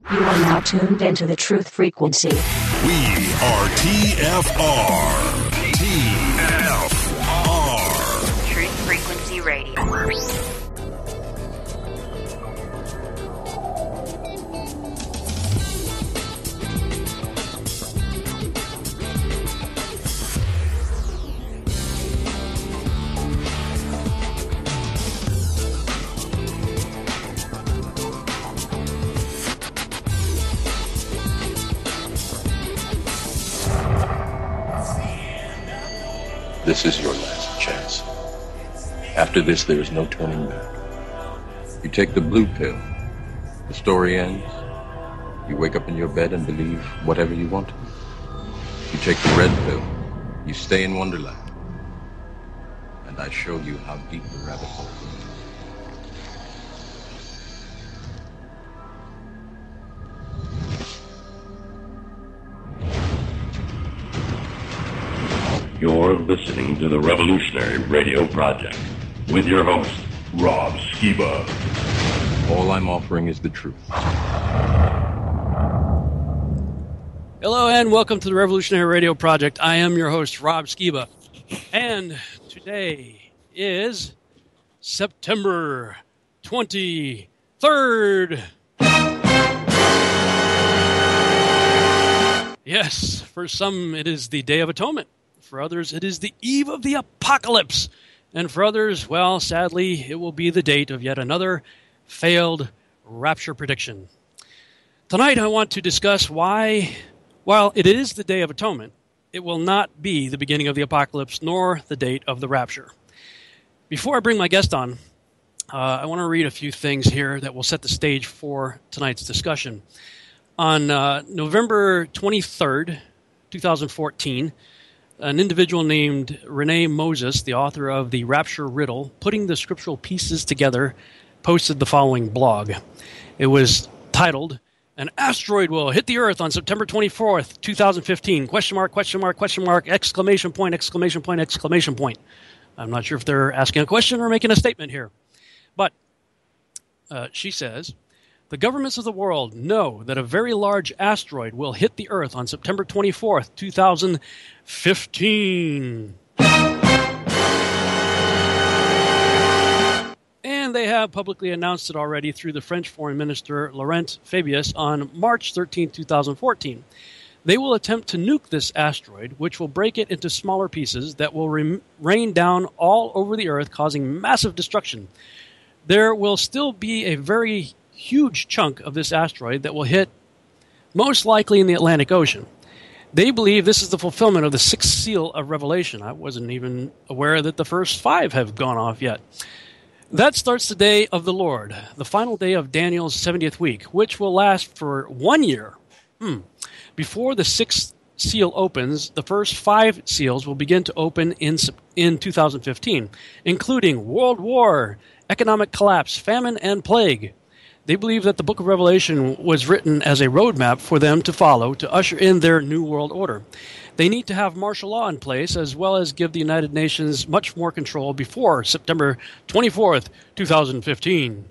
You are now tuned into the truth frequency. We are TFR. TFR. Truth Frequency Radio. This is your last chance. After this, there is no turning back. You take the blue pill. The story ends. You wake up in your bed and believe whatever you want to. You take the red pill. You stay in Wonderland. And I show you how deep the rabbit hole is. You're listening to the Revolutionary Radio Project with your host, Rob Skiba. All I'm offering is the truth. Hello and welcome to the Revolutionary Radio Project. I am your host, Rob Skiba. And today is September 23rd. Yes, for some it is the Day of Atonement. For others, it is the eve of the apocalypse. And for others, well, sadly, it will be the date of yet another failed rapture prediction. Tonight, I want to discuss why, while it is the Day of Atonement, it will not be the beginning of the apocalypse nor the date of the rapture. Before I bring my guest on, I want to read a few things here that will set the stage for tonight's discussion. On November 23rd, 2014, an individual named Renee Moses, the author of the Rapture Riddle, Putting the Scriptural Pieces Together, posted the following blog. It was titled, "An asteroid will hit the Earth on September 24th, 2015, question mark, question mark, question mark, exclamation point, exclamation point, exclamation point." I'm not sure if they're asking a question or making a statement here. But she says, "The governments of the world know that a very large asteroid will hit the Earth on September 24th, 2015. And they have publicly announced it already through the French Foreign Minister Laurent Fabius on March 13, 2014. They will attempt to nuke this asteroid, which will break it into smaller pieces that will rain down all over the Earth, causing massive destruction. There will still be a very huge chunk of this asteroid that will hit most likely in the Atlantic Ocean. They believe this is the fulfillment of the sixth seal of Revelation." I wasn't even aware that the first 5 have gone off yet. "That starts the day of the Lord, the final day of Daniel's 70th week, which will last for 1 year. Before the sixth seal opens, the first 5 seals will begin to open in 2015, including world war, economic collapse, famine, and plague. They believe that the book of Revelation was written as a roadmap for them to follow to usher in their new world order. They need to have martial law in place as well as give the United Nations much more control before September 24th, 2015.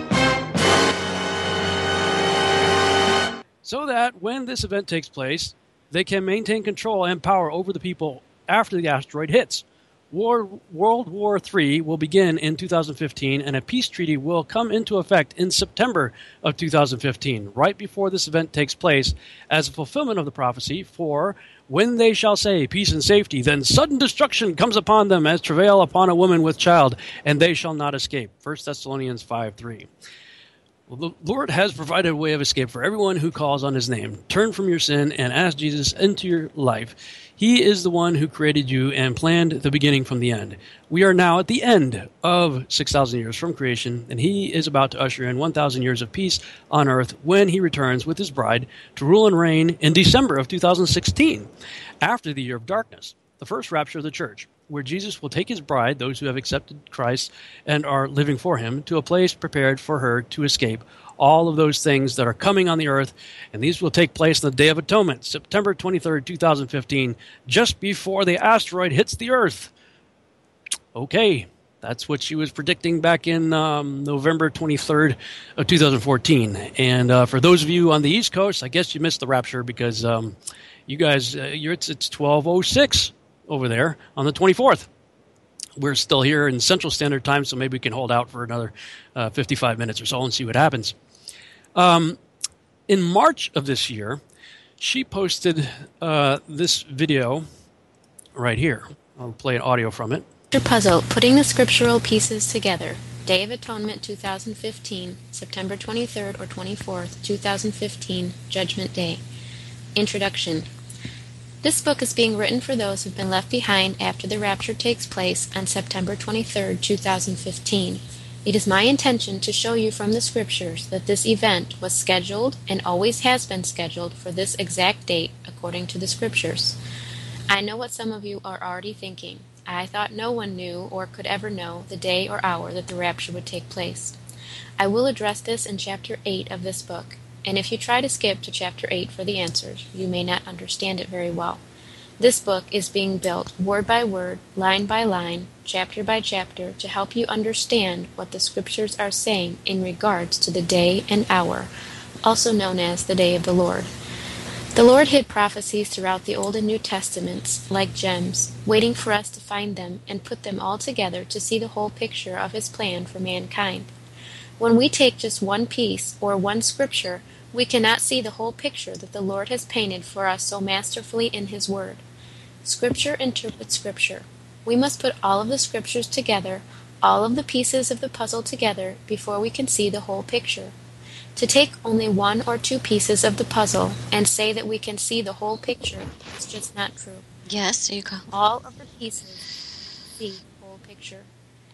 So that when this event takes place, they can maintain control and power over the people after the asteroid hits. World War III will begin in 2015, and a peace treaty will come into effect in September of 2015, right before this event takes place, as a fulfillment of the prophecy, for when they shall say peace and safety, then sudden destruction comes upon them as travail upon a woman with child, and they shall not escape." 1 Thessalonians 5:3. Well, the Lord has provided a way of escape for everyone who calls on his name. Turn from your sin and ask Jesus into your life. He is the one who created you and planned the beginning from the end. We are now at the end of 6,000 years from creation, and he is about to usher in 1,000 years of peace on earth when he returns with his bride to rule and reign in December of 2016, after the year of darkness, the first rapture of the church, where Jesus will take his bride, those who have accepted Christ and are living for him, to a place prepared for her to escape all of those things that are coming on the earth, and these will take place on the Day of Atonement, September 23rd, 2015, just before the asteroid hits the earth. Okay, That's what she was predicting back in November 23rd of 2014. And for those of you on the East Coast, I guess you missed the rapture because you guys, it's 12:06 over there on the 24th. We're still here in Central Standard Time, so maybe we can hold out for another 55 minutes or so and see what happens. In March of this year, she posted this video right here. I'll play an audio from it. Puzzle, putting the scriptural pieces together. Day of Atonement 2015, September 23rd or 24th, 2015, Judgment Day. Introduction. This book is being written for those who've been left behind after the rapture takes place on September 23rd, 2015. It is my intention to show you from the scriptures that this event was scheduled and always has been scheduled for this exact date according to the scriptures. I know what some of you are already thinking. I thought no one knew or could ever know the day or hour that the rapture would take place. I will address this in Chapter 8 of this book, and if you try to skip to Chapter 8 for the answers, you may not understand it very well. This book is being built word by word, line by line, chapter by chapter, to help you understand what the Scriptures are saying in regards to the day and hour, also known as the Day of the Lord. The Lord hid prophecies throughout the Old and New Testaments, like gems, waiting for us to find them and put them all together to see the whole picture of His plan for mankind. When we take just one piece or one scripture, we cannot see the whole picture that the Lord has painted for us so masterfully in His Word. Scripture interprets Scripture. We must put all of the scriptures together, all of the pieces of the puzzle together, before we can see the whole picture. To take only one or two pieces of the puzzle and say that we can see the whole picture is just not true. Yes, you go. All of the pieces see the whole picture.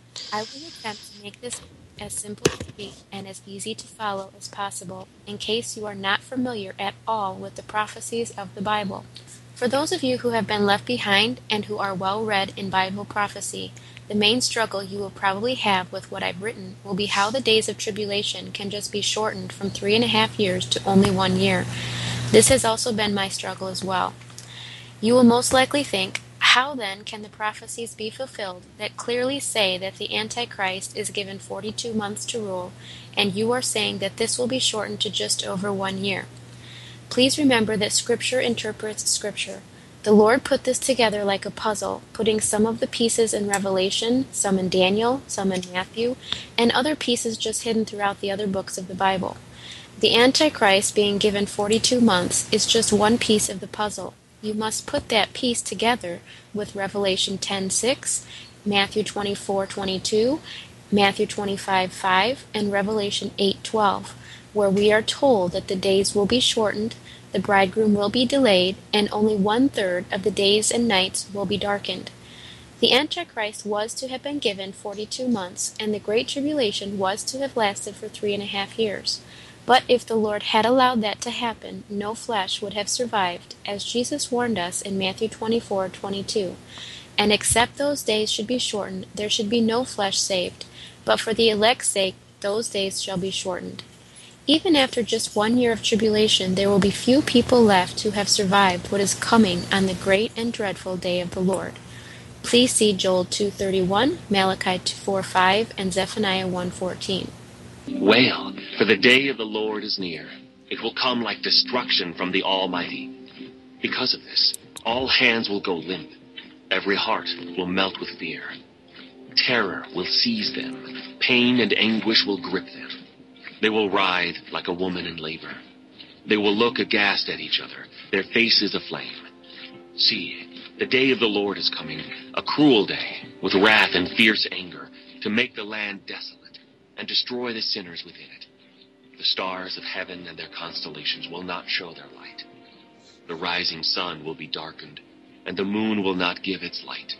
I will attempt to make this as simple to read and as easy to follow as possible, in case you are not familiar at all with the prophecies of the Bible. For those of you who have been left behind and who are well read in Bible prophecy, the main struggle you will probably have with what I've written will be how the days of tribulation can just be shortened from 3.5 years to only 1 year. This has also been my struggle as well. You will most likely think, how then can the prophecies be fulfilled that clearly say that the Antichrist is given 42 months to rule, and you are saying that this will be shortened to just over 1 year? Please remember that Scripture interprets Scripture. The Lord put this together like a puzzle, putting some of the pieces in Revelation, some in Daniel, some in Matthew, and other pieces just hidden throughout the other books of the Bible. The Antichrist being given 42 months is just one piece of the puzzle. You must put that piece together with Revelation 10:6, Matthew 24:22, Matthew 25:5, and Revelation 8:12, where we are told that the days will be shortened, the bridegroom will be delayed, and only 1/3 of the days and nights will be darkened. The Antichrist was to have been given 42 months, and the Great Tribulation was to have lasted for 3.5 years. But if the Lord had allowed that to happen, no flesh would have survived, as Jesus warned us in Matthew 24:22. And except those days should be shortened, there should be no flesh saved. But for the elect's sake, those days shall be shortened. Even after just 1 year of tribulation, there will be few people left who have survived what is coming on the great and dreadful day of the Lord. Please see Joel 2:31, Malachi 4:5, and Zephaniah 1:14. Wail, for the day of the Lord is near. It will come like destruction from the Almighty. Because of this, all hands will go limp. Every heart will melt with fear. Terror will seize them. Pain and anguish will grip them. They will writhe like a woman in labor. They will look aghast at each other, their faces aflame. See, the day of the Lord is coming, a cruel day, with wrath and fierce anger, to make the land desolate and destroy the sinners within it. The stars of heaven and their constellations will not show their light. The rising sun will be darkened, and the moon will not give its light.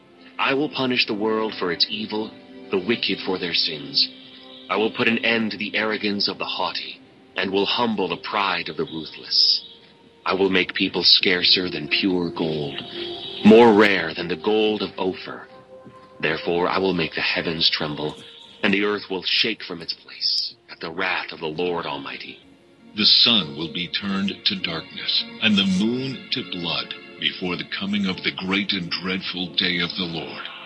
I will punish the world for its evil, the wicked for their sins. I will put an end to the arrogance of the haughty, and will humble the pride of the ruthless. I will make people scarcer than pure gold, more rare than the gold of Ophir. Therefore I will make the heavens tremble, and the earth will shake from its place at the wrath of the Lord Almighty. The sun will be turned to darkness, and the moon to blood, before the coming of the great and dreadful day of the Lord.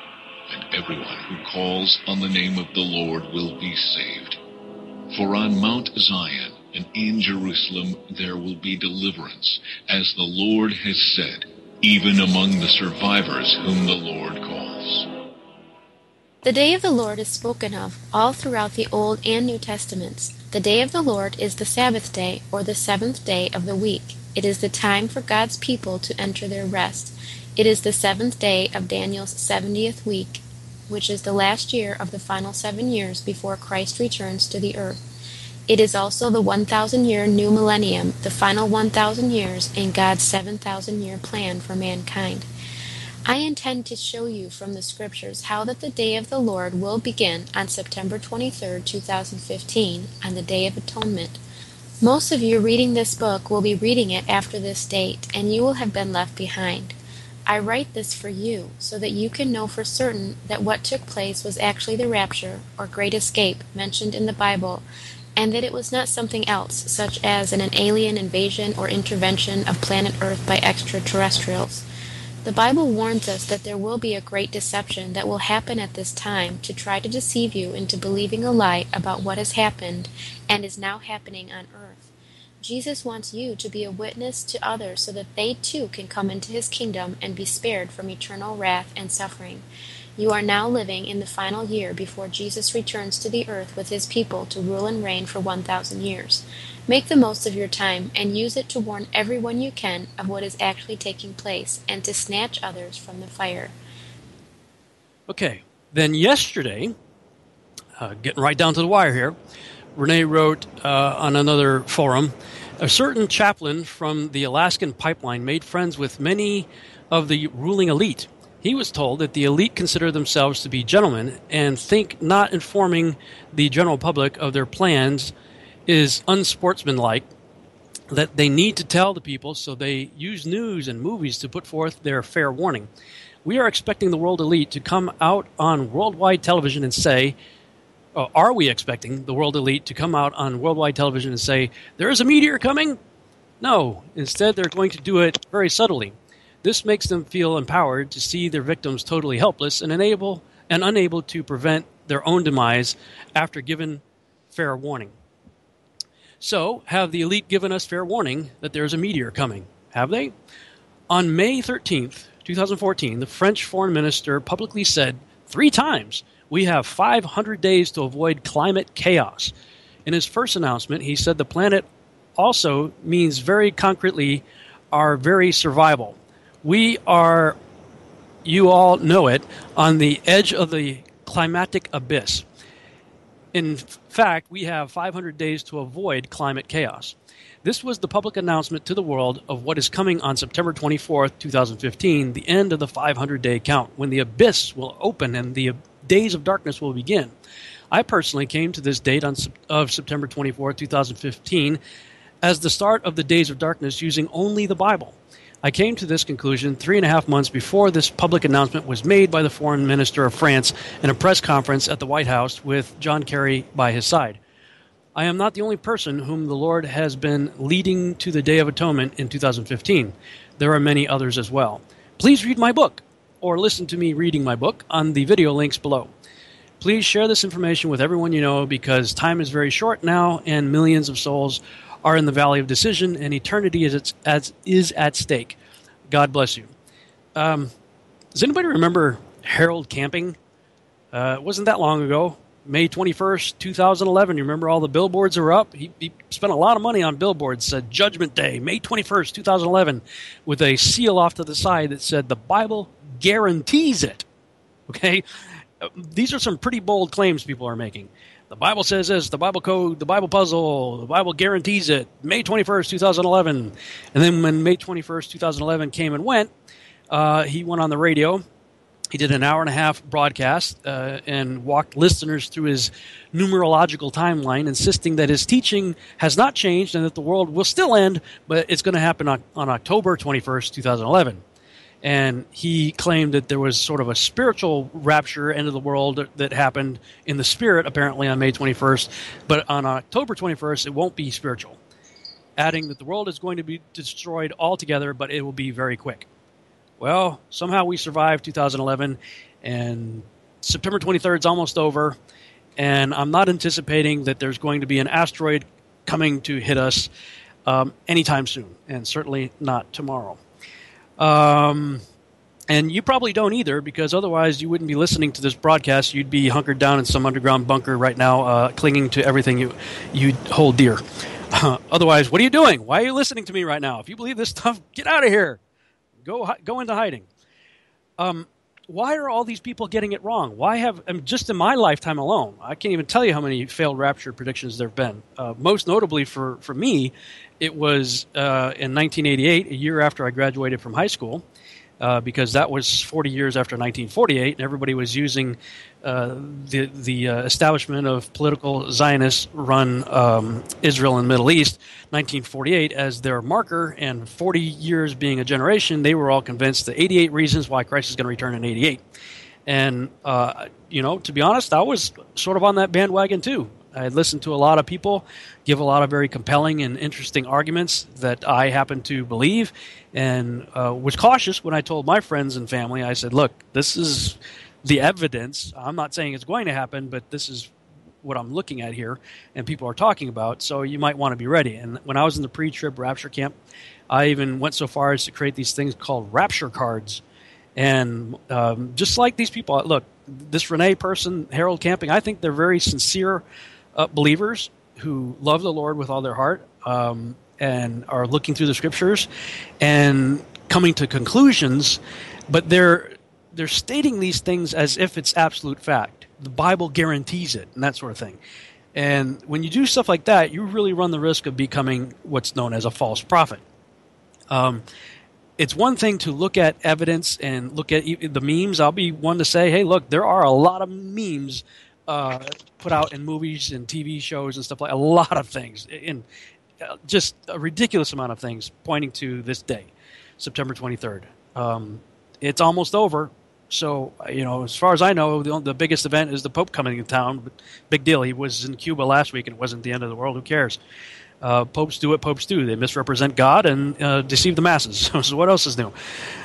and everyone who calls on the name of the Lord will be saved. For on Mount Zion and in Jerusalem there will be deliverance, as the Lord has said, even among the survivors whom the Lord calls. The day of the Lord is spoken of all throughout the Old and New Testaments. The day of the Lord is the Sabbath day, or the seventh day of the week. It is the time for God's people to enter their rest. It is the seventh day of Daniel's 70th week, which is the last year of the final 7 years before Christ returns to the earth. It is also the 1,000-year new millennium, the final 1,000 years in God's 7,000-year plan for mankind. I intend to show you from the Scriptures how that the day of the Lord will begin on September 23, 2015, on the Day of Atonement. Most of you reading this book will be reading it after this date, and you will have been left behind. I write this for you, so that you can know for certain that what took place was actually the rapture, or great escape, mentioned in the Bible, and that it was not something else, such as an alien invasion or intervention of planet Earth by extraterrestrials. The Bible warns us that there will be a great deception that will happen at this time to try to deceive you into believing a lie about what has happened and is now happening on earth. Jesus wants you to be a witness to others so that they too can come into his kingdom and be spared from eternal wrath and suffering. You are now living in the final year before Jesus returns to the earth with his people to rule and reign for 1,000 years. Make the most of your time and use it to warn everyone you can of what is actually taking place and to snatch others from the fire. Okay, then yesterday, getting right down to the wire here, Renee wrote on another forum, a certain chaplain from the Alaskan pipeline made friends with many of the ruling elite. He was told that the elite consider themselves to be gentlemen and think not informing the general public of their plans is unsportsmanlike, that they need to tell the people, so they use news and movies to put forth their fair warning. We are expecting the world elite to come out on worldwide television and say, are we expecting the world elite to come out on worldwide television and say, there is a meteor coming? No, instead they're going to do it very subtly. This makes them feel empowered to see their victims totally helpless and unable to prevent their own demise after given fair warning. So, have the elite given us fair warning that there's a meteor coming? Have they? On May 13th, 2014, the French foreign minister publicly said 3 times, we have 500 days to avoid climate chaos. In his first announcement, he said the planet also means very concretely our very survival. We are, you all know it, on the edge of the climatic abyss. In fact, we have 500 days to avoid climate chaos. This was the public announcement to the world of what is coming on September 24th, 2015, the end of the 500-day count, when the abyss will open and the days of darkness will begin. I personally came to this date of September 24th, 2015, as the start of the days of darkness using only the Bible. I came to this conclusion 3.5 months before this public announcement was made by the Foreign Minister of France in a press conference at the White House with John Kerry by his side. I am not the only person whom the Lord has been leading to the Day of Atonement in 2015. There are many others as well. Please read my book, or listen to me reading my book on the video links below. Please share this information with everyone you know, because time is very short now and millions of souls are in the valley of decision, and eternity is at stake. God bless you. Does anybody remember Harold Camping? It wasn't that long ago, May 21st, 2011. You remember all the billboards are up? He spent a lot of money on billboards. Said Judgment Day, May 21st, 2011, with a seal off to the side that said, the Bible guarantees it. Okay? These are some pretty bold claims people are making. The Bible says this, the Bible code, the Bible puzzle, the Bible guarantees it, May 21st, 2011. And then when May 21st, 2011 came and went, he went on the radio. He did an 1.5-hour broadcast and walked listeners through his numerological timeline, insisting that his teaching has not changed and that the world will still end, but it's going to happen on October 21st, 2011. And he claimed that there was sort of a spiritual rapture, end of the world, that happened in the spirit, apparently, on May 21st. But on October 21st, it won't be spiritual, adding that the world is going to be destroyed altogether, but it will be very quick. Well, somehow we survived 2011, and September 23rd is almost over, and I'm not anticipating that there's going to be an asteroid coming to hit us anytime soon, and certainly not tomorrow. And you probably don't either, because otherwise you wouldn't be listening to this broadcast. You'd be hunkered down in some underground bunker right now, clinging to everything you hold dear. Otherwise, what are you doing? Why are you listening to me right now? If you believe this stuff, get out of here. Go into hiding. Why are all these people getting it wrong? Just in my lifetime alone, I can't even tell you how many failed rapture predictions there have been. Most notably for me, it was in 1988, a year after I graduated from high school, because that was 40 years after 1948, and everybody was using the establishment of political Zionist-run Israel and Middle East, 1948, as their marker, and 40 years being a generation, they were all convinced the 88 reasons why Christ is going to return in 88. And, to be honest, I was sort of on that bandwagon too. I had listened to a lot of people give a lot of very compelling and interesting arguments that I happen to believe, and was cautious when I told my friends and family. I said, look, this is the evidence. I'm not saying it's going to happen, but this is what I'm looking at here, and people are talking about, so you might want to be ready. And when I was in the pre-trib rapture camp, I even went so far as to create these things called rapture cards. And just like these people, look, this Renee person, Harold Camping, I think they're very sincere believers who love the Lord with all their heart, and are looking through the scriptures and coming to conclusions, but they're stating these things as if it's absolute fact. The Bible guarantees it, and that sort of thing. And when you do stuff like that, you really run the risk of becoming what's known as a false prophet. It's one thing to look at evidence and look at the memes. I'll be one to say, hey, look, there are a lot of memes put out in movies and TV shows and stuff like a lot of things, in just a ridiculous amount of things pointing to this day, September 23rd. It's almost over. So, as far as I know, the biggest event is the Pope coming to town. But big deal. He was in Cuba last week, and it wasn't the end of the world. Who cares? Popes do what popes do. They misrepresent God and deceive the masses. So what else is new?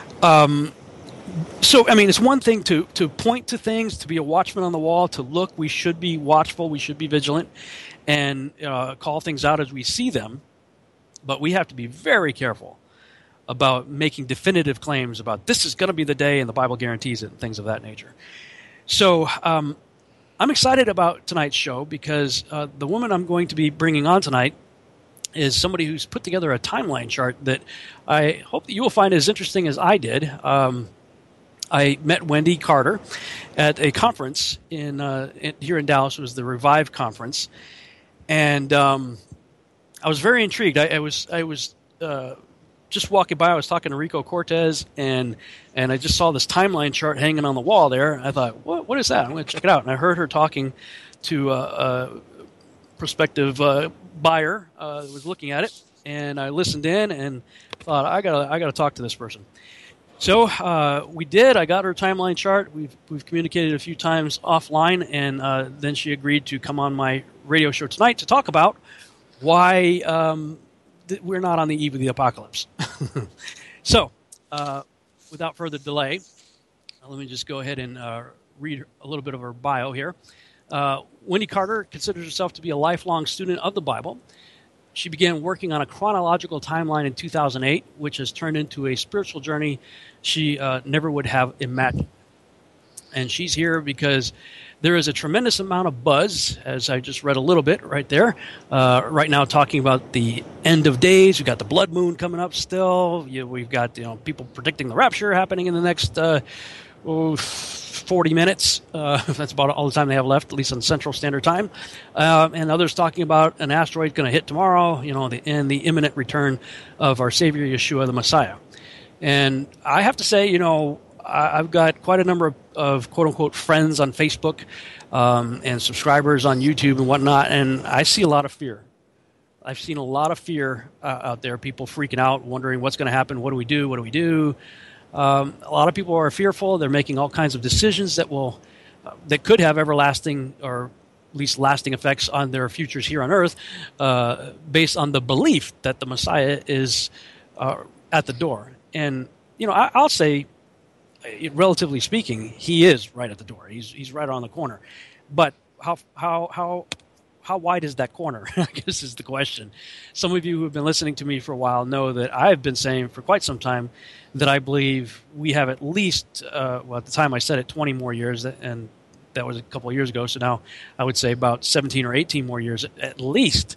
It's one thing to point to things, to be a watchman on the wall, to look. We should be watchful. We should be vigilant and call things out as we see them. But we have to be very careful about making definitive claims about this is going to be the day and the Bible guarantees it and things of that nature. So I'm excited about tonight's show because the woman I'm going to be bringing on tonight is somebody who's put together a timeline chart that I hope that you will find as interesting as I did. I met Wendy Carter at a conference here in Dallas. It was the Revive conference, and I was very intrigued. I was just walking by. I was talking to Rico Cortez, and I just saw this timeline chart hanging on the wall there. I thought, what is that? I'm going to check it out. And I heard her talking to a prospective buyer that was looking at it, and I listened in and thought, I gotta talk to this person. So we did. I got her timeline chart. We've communicated a few times offline, and then she agreed to come on my radio show tonight to talk about why we're not on the eve of the apocalypse. So, without further delay, let me just go ahead and read a little bit of her bio here. Wendy Carter considers herself to be a lifelong student of the Bible. She began working on a chronological timeline in 2008, which has turned into a spiritual journey she never would have imagined. And she's here because there is a tremendous amount of buzz, as I just read a little bit right there, right now talking about the end of days. We've got the blood moon coming up still. We've got people predicting the rapture happening in the next 40 minutes. That's about all the time they have left, at least on Central Standard Time. And others talking about an asteroid going to hit tomorrow, and the imminent return of our Savior, Yeshua, the Messiah. And I have to say, I've got quite a number of quote-unquote friends on Facebook and subscribers on YouTube and whatnot, and I see a lot of fear. I've seen a lot of fear out there, people freaking out, wondering what's going to happen, what do we do, what do we do? A lot of people are fearful. They're making all kinds of decisions that could have everlasting or at least lasting effects on their futures here on Earth based on the belief that the Messiah is at the door. And, I'll say relatively speaking, he is right at the door. He's right on the corner. But how wide is that corner? I guess is the question. Some of you who have been listening to me for a while know that I've been saying for quite some time that I believe we have at least, at the time I said it, 20 more years, and that was a couple of years ago. So now I would say about 17 or 18 more years at least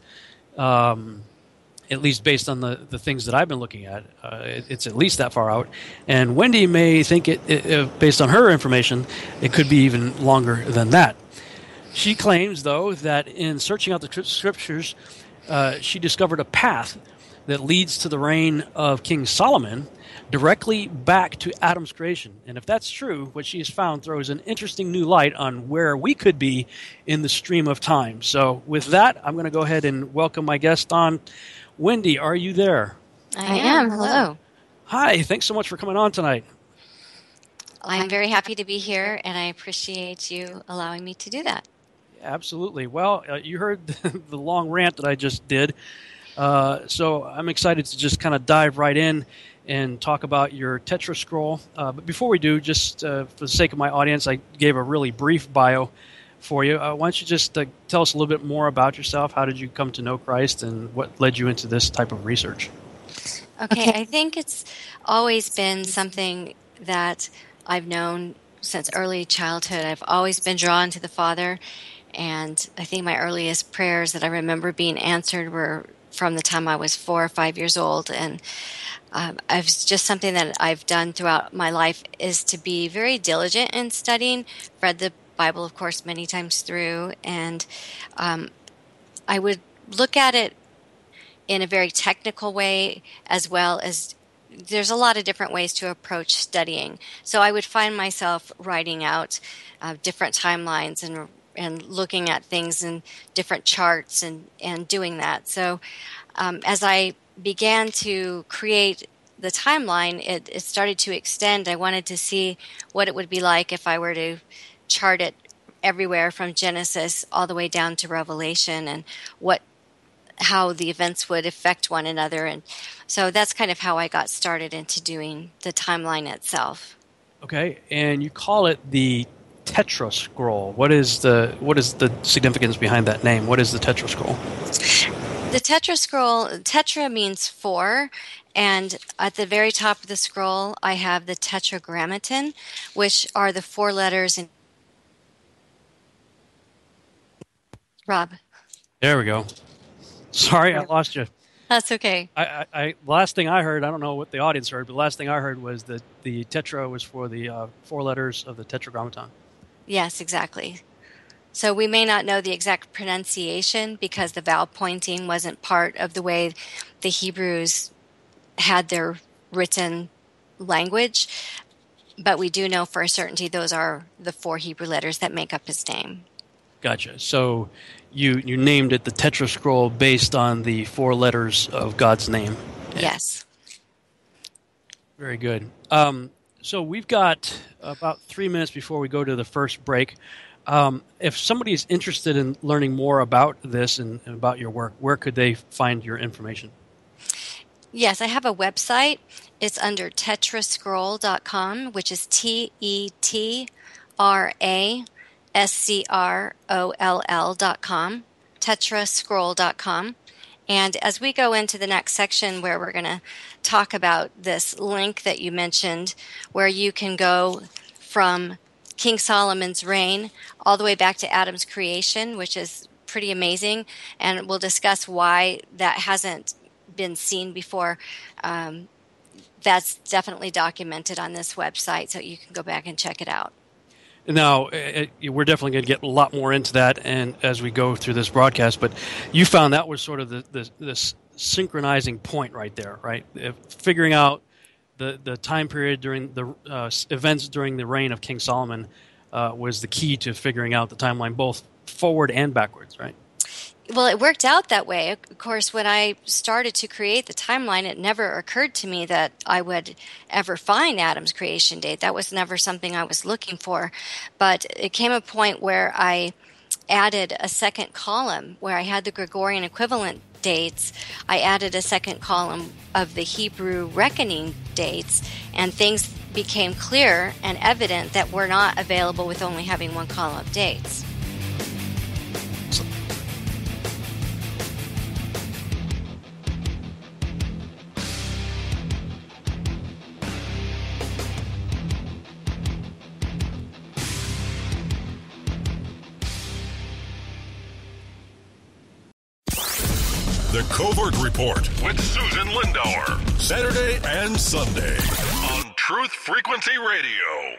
based on the things that I've been looking at. It's at least that far out. And Wendy may think it based on her information, it could be even longer than that. She claims, though, that in searching out the scriptures, she discovered a path that leads to the reign of King Solomon directly back to Adam's creation. And if that's true, what she has found throws an interesting new light on where we could be in the stream of time. So with that, I'm going to go ahead and welcome my guest on. Wendy, are you there? I am. Hello. Hi, thanks so much for coming on tonight. I'm very happy to be here, and I appreciate you allowing me to do that. Absolutely. Well, you heard the long rant that I just did, so I'm excited to just kind of dive right in and talk about your Tetra Scroll. But before we do, just for the sake of my audience, I gave a really brief bio for you. Why don't you just tell us a little bit more about yourself? How did you come to know Christ, and what led you into this type of research? Okay, I think it's always been something that I've known since early childhood. I've always been drawn to the Father. And I think my earliest prayers that I remember being answered were from the time I was 4 or 5 years old. And it's just something that I've done throughout my life is to be very diligent in studying. Read the Bible, of course, many times through. And I would look at it in a very technical way, as well as there's a lot of different ways to approach studying. So I would find myself writing out different timelines and looking at things in different charts and doing that. So as I began to create the timeline, it started to extend. I wanted to see what it would be like if I were to chart it everywhere from Genesis all the way down to Revelation, and how the events would affect one another. And so that's kind of how I got started into doing the timeline itself. Okay, and you call it the Tetra Scroll. What is the significance behind that name? What is the Tetra Scroll? The Tetra Scroll, Tetra means 4, and at the very top of the scroll, I have the Tetragrammaton, which are the 4 letters in... Rob. There we go. Sorry, I lost you. That's okay. Last thing I heard, I don't know what the audience heard, but the last thing I heard was that the Tetra was for the 4 letters of the Tetragrammaton. Yes, exactly. So we may not know the exact pronunciation because the vowel pointing wasn't part of the way the Hebrews had their written language, but we do know for a certainty those are the 4 Hebrew letters that make up his name. Gotcha. So you named it the Tetra Scroll based on the 4 letters of God's name. Yes. Very good. So we've got about 3 minutes before we go to the first break. If somebody is interested in learning more about this and about your work, where could they find your information? Yes, I have a website. It's under tetrascroll.com, which is TETRASCROLL.com, tetrascroll.com. And as we go into the next section where we're going to talk about this link that you mentioned, where you can go from King Solomon's reign all the way back to Adam's creation, which is pretty amazing, and we'll discuss why that hasn't been seen before. That's definitely documented on this website, so you can go back and check it out. Now, we're definitely going to get a lot more into that and as we go through this broadcast, but you found that was sort of the synchronizing point right there, right? Figuring out the time period during the events during the reign of King Solomon was the key to figuring out the timeline, both forward and backwards, right? Well, it worked out that way. Of course, when I started to create the timeline, it never occurred to me that I would ever find Adam's creation date. That was never something I was looking for. But it came a point where I added a second column where I had the Gregorian equivalent dates. I added a second column of the Hebrew reckoning dates, and things became clear and evident that we're not available with only having one column of dates. The Covert Report with Susan Lindauer. Saturday and Sunday on Truth Frequency Radio.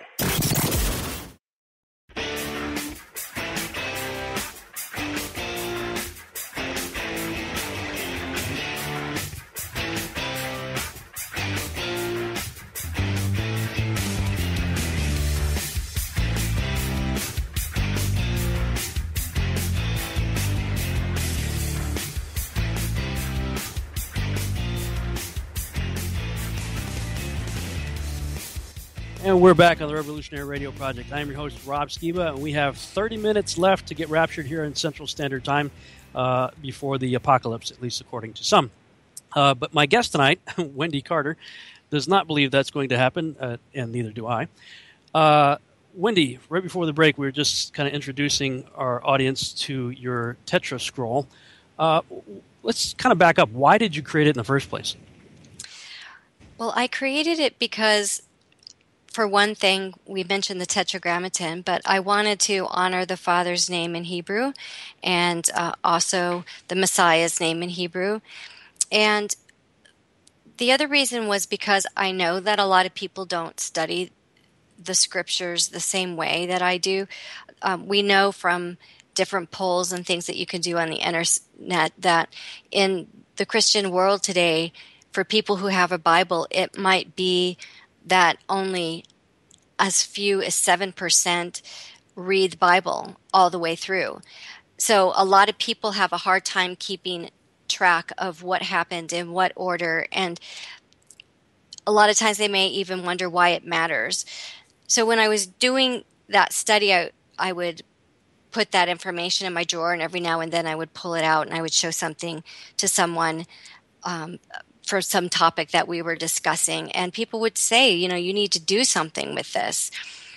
And we're back on the Revolutionary Radio Project. I am your host, Rob Skiba, and we have 30 minutes left to get raptured here in Central Standard Time before the apocalypse, at least according to some. But my guest tonight, Wendy Carter, does not believe that's going to happen, and neither do I. Wendy, right before the break, we were just kind of introducing our audience to your Tetra Scroll. Let's kind of back up. Why did you create it in the first place? Well, I created it because, for one thing, we mentioned the Tetragrammaton, but I wanted to honor the Father's name in Hebrew and also the Messiah's name in Hebrew. And the other reason was because I know that a lot of people don't study the scriptures the same way that I do. We know from different polls and things that you can do on the internet that in the Christian world today, for people who have a Bible, it might be that only as few as 7% read the Bible all the way through. So a lot of people have a hard time keeping track of what happened in what order, and a lot of times they may even wonder why it matters. So when I was doing that study, I would put that information in my drawer, and every now and then I would pull it out and I would show something to someone for some topic that we were discussing, and people would say, you need to do something with this.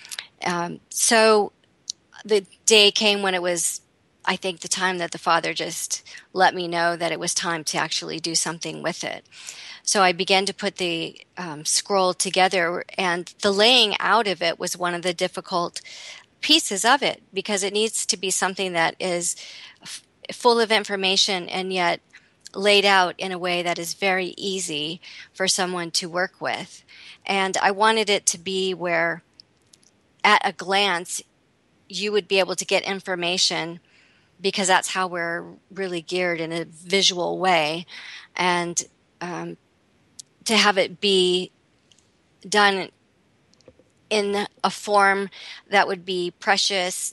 So the day came when it was, I think, the time that the Father just let me know that it was time to actually do something with it. So I began to put the scroll together, and the laying out of it was one of the difficult pieces of it, because it needs to be something that is full of information and yet laid out in a way that is very easy for someone to work with. And I wanted it to be where, at a glance, you would be able to get information, because that's how we're really geared in a visual way. And to have it be done in a form that would be precious,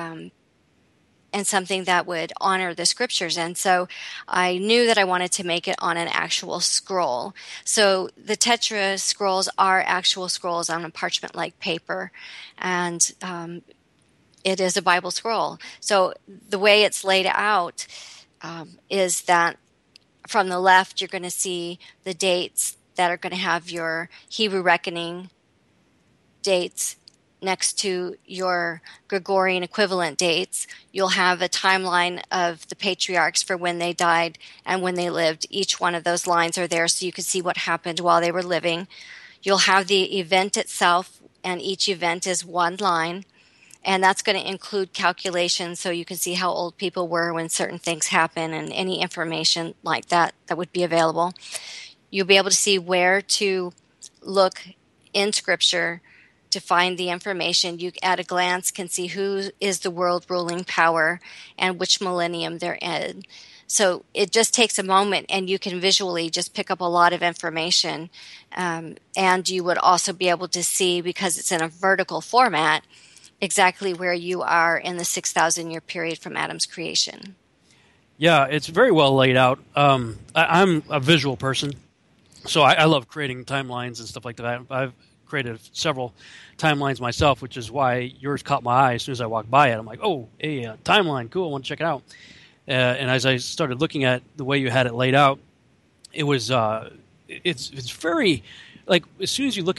and something that would honor the scriptures. And so I knew that I wanted to make it on an actual scroll. So the Tetra Scrolls are actual scrolls on a parchment-like paper, and it is a Bible scroll. So the way it's laid out is that from the left, you're going to see the dates that are going to have your Hebrew reckoning dates. Next to your Gregorian equivalent dates, you'll have a timeline of the patriarchs for when they died and when they lived. Each one of those lines are there so you can see what happened while they were living. You'll have the event itself, and each event is one line, and that's going to include calculations so you can see how old people were when certain things happen, and any information like that would be available. You'll be able to see where to look in Scripture to find the information. You, at a glance, can see who is the world ruling power and which millennium they're in. So it just takes a moment, and you can visually just pick up a lot of information. And you would also be able to see, because it's in a vertical format, exactly where you are in the 6,000-year period from Adam's creation. Yeah, it's very well laid out. I'm a visual person, so I love creating timelines and stuff like that. I've created several timelines myself, which is why yours caught my eye as soon as I walked by it. I'm like, oh, hey, timeline, cool, I want to check it out. And as I started looking at the way you had it laid out, it was it's very, like, as soon as you look at it,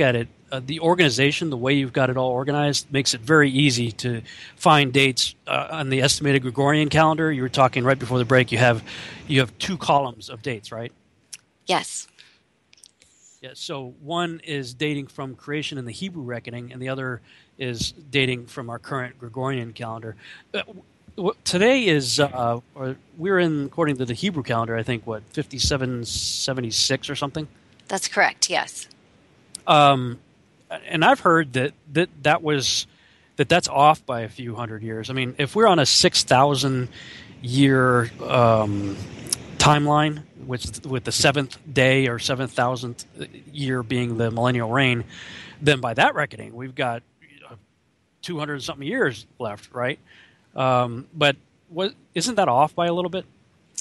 the organization, the way you've got it all organized, makes it very easy to find dates on the estimated Gregorian calendar. You were talking right before the break. You have 2 columns of dates, right? Yes. Yeah. So one is dating from creation in the Hebrew reckoning, and the other is dating from our current Gregorian calendar. Today is, or we're in, according to the Hebrew calendar, I think, 5776 or something? That's correct, yes. And I've heard that's off by a few hundred years. I mean, if we're on a 6,000 year timeline, with the 7th day or 7,000th year being the millennial reign, then by that reckoning, we've got 200 something years left, right? But isn't that off by a little bit?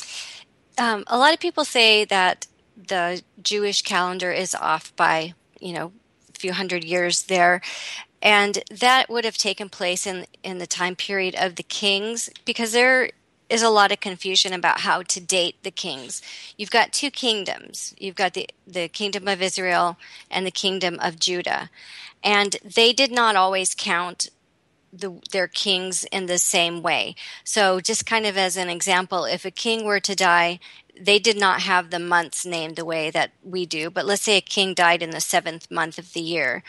A lot of people say that the Jewish calendar is off by, a few hundred years there. And that would have taken place in the time period of the kings, because there is a lot of confusion about how to date the kings. You've got 2 kingdoms. You've got the kingdom of Israel and the kingdom of Judah. And they did not always count their kings in the same way. So just kind of as an example, if a king were to die, they did not have the months named the way that we do. But let's say a king died in the 7th month of the year.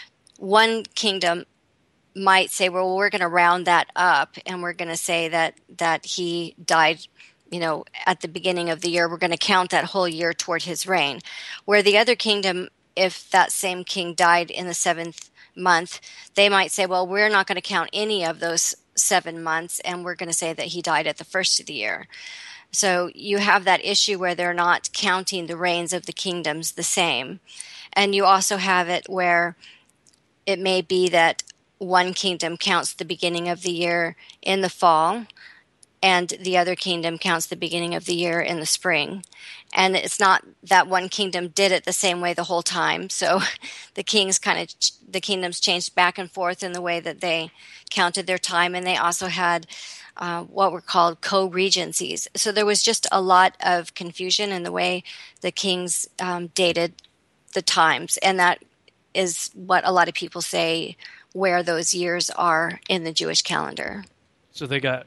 One kingdom might say, well, we're going to round that up, and we're going to say that he died, at the beginning of the year. We're going to count that whole year toward his reign. Where the other kingdom, if that same king died in the 7th month, they might say, well, we're not going to count any of those 7 months, and we're going to say that he died at the first of the year. So you have that issue where they're not counting the reigns of the kingdoms the same. And you also have it where it may be that one kingdom counts the beginning of the year in the fall, and the other kingdom counts the beginning of the year in the spring. And it's not that one kingdom did it the same way the whole time. So the kingdoms changed back and forth in the way that they counted their time. And they also had what were called co-regencies. So there was just a lot of confusion in the way the kings dated the times. And that is what a lot of people say where those years are in the Jewish calendar. So they got,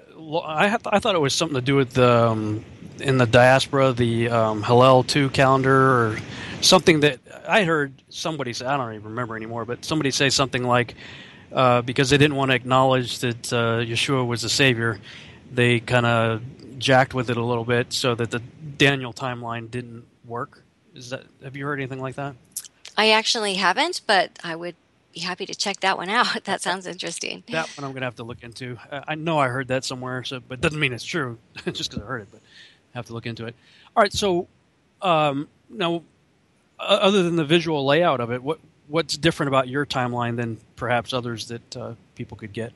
I thought it was something to do with in the diaspora, the Hillel 2 calendar, or something that I heard somebody say, I don't even remember anymore, but somebody say something like, because they didn't want to acknowledge that Yeshua was the Savior, they kind of jacked with it a little bit so that the Daniel timeline didn't work. Have you heard anything like that? I actually haven't, but I would be happy to check that one out. That sounds interesting. That one I'm going to have to look into. I know I heard that somewhere, but it doesn't mean it's true just because I heard it, but I have to look into it. All right, so now, other than the visual layout of it, what's different about your timeline than perhaps others that people could get?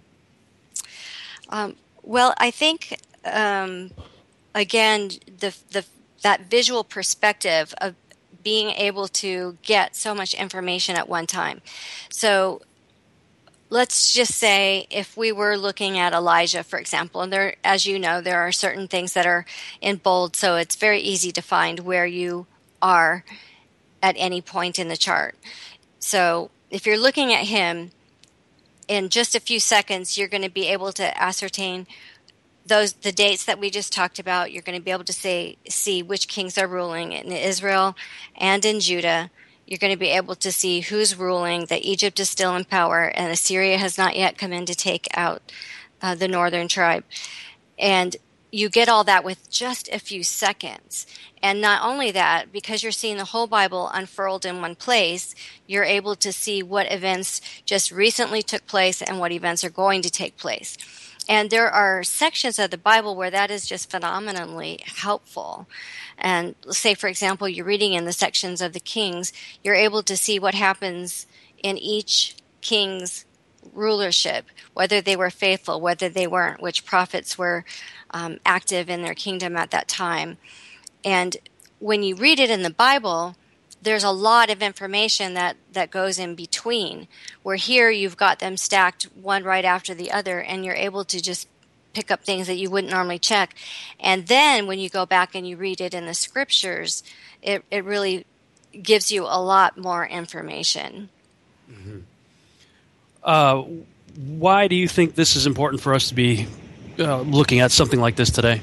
Well, I think, again, that visual perspective of being able to get so much information at one time. So let's just say if we were looking at Elijah, for example, and there, as you know, there are certain things that are in bold, so it's very easy to find where you are at any point in the chart. So if you're looking at him, in just a few seconds, you're going to be able to ascertain the dates that we just talked about. You're going to be able to see which kings are ruling in Israel and in Judah. You're going to be able to see who's ruling, that Egypt is still in power, and Assyria has not yet come in to take out the northern tribe. And you get all that with just a few seconds. And not only that, because you're seeing the whole Bible unfurled in one place, you're able to see what events just recently took place and what events are going to take place. And there are sections of the Bible where that is just phenomenally helpful. And say, for example, you're reading in the sections of the kings, you're able to see what happens in each king's rulership, whether they were faithful, whether they weren't, which prophets were active in their kingdom at that time. And when you read it in the Bible, there's a lot of information that goes in between, where here you've got them stacked one right after the other, and you're able to just pick up things that you wouldn't normally check. And then when you go back and you read it in the scriptures, it really gives you a lot more information. Why do you think this is important for us to be looking at something like this today?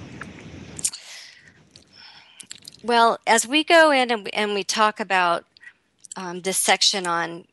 Well, as we go in and we talk about this section on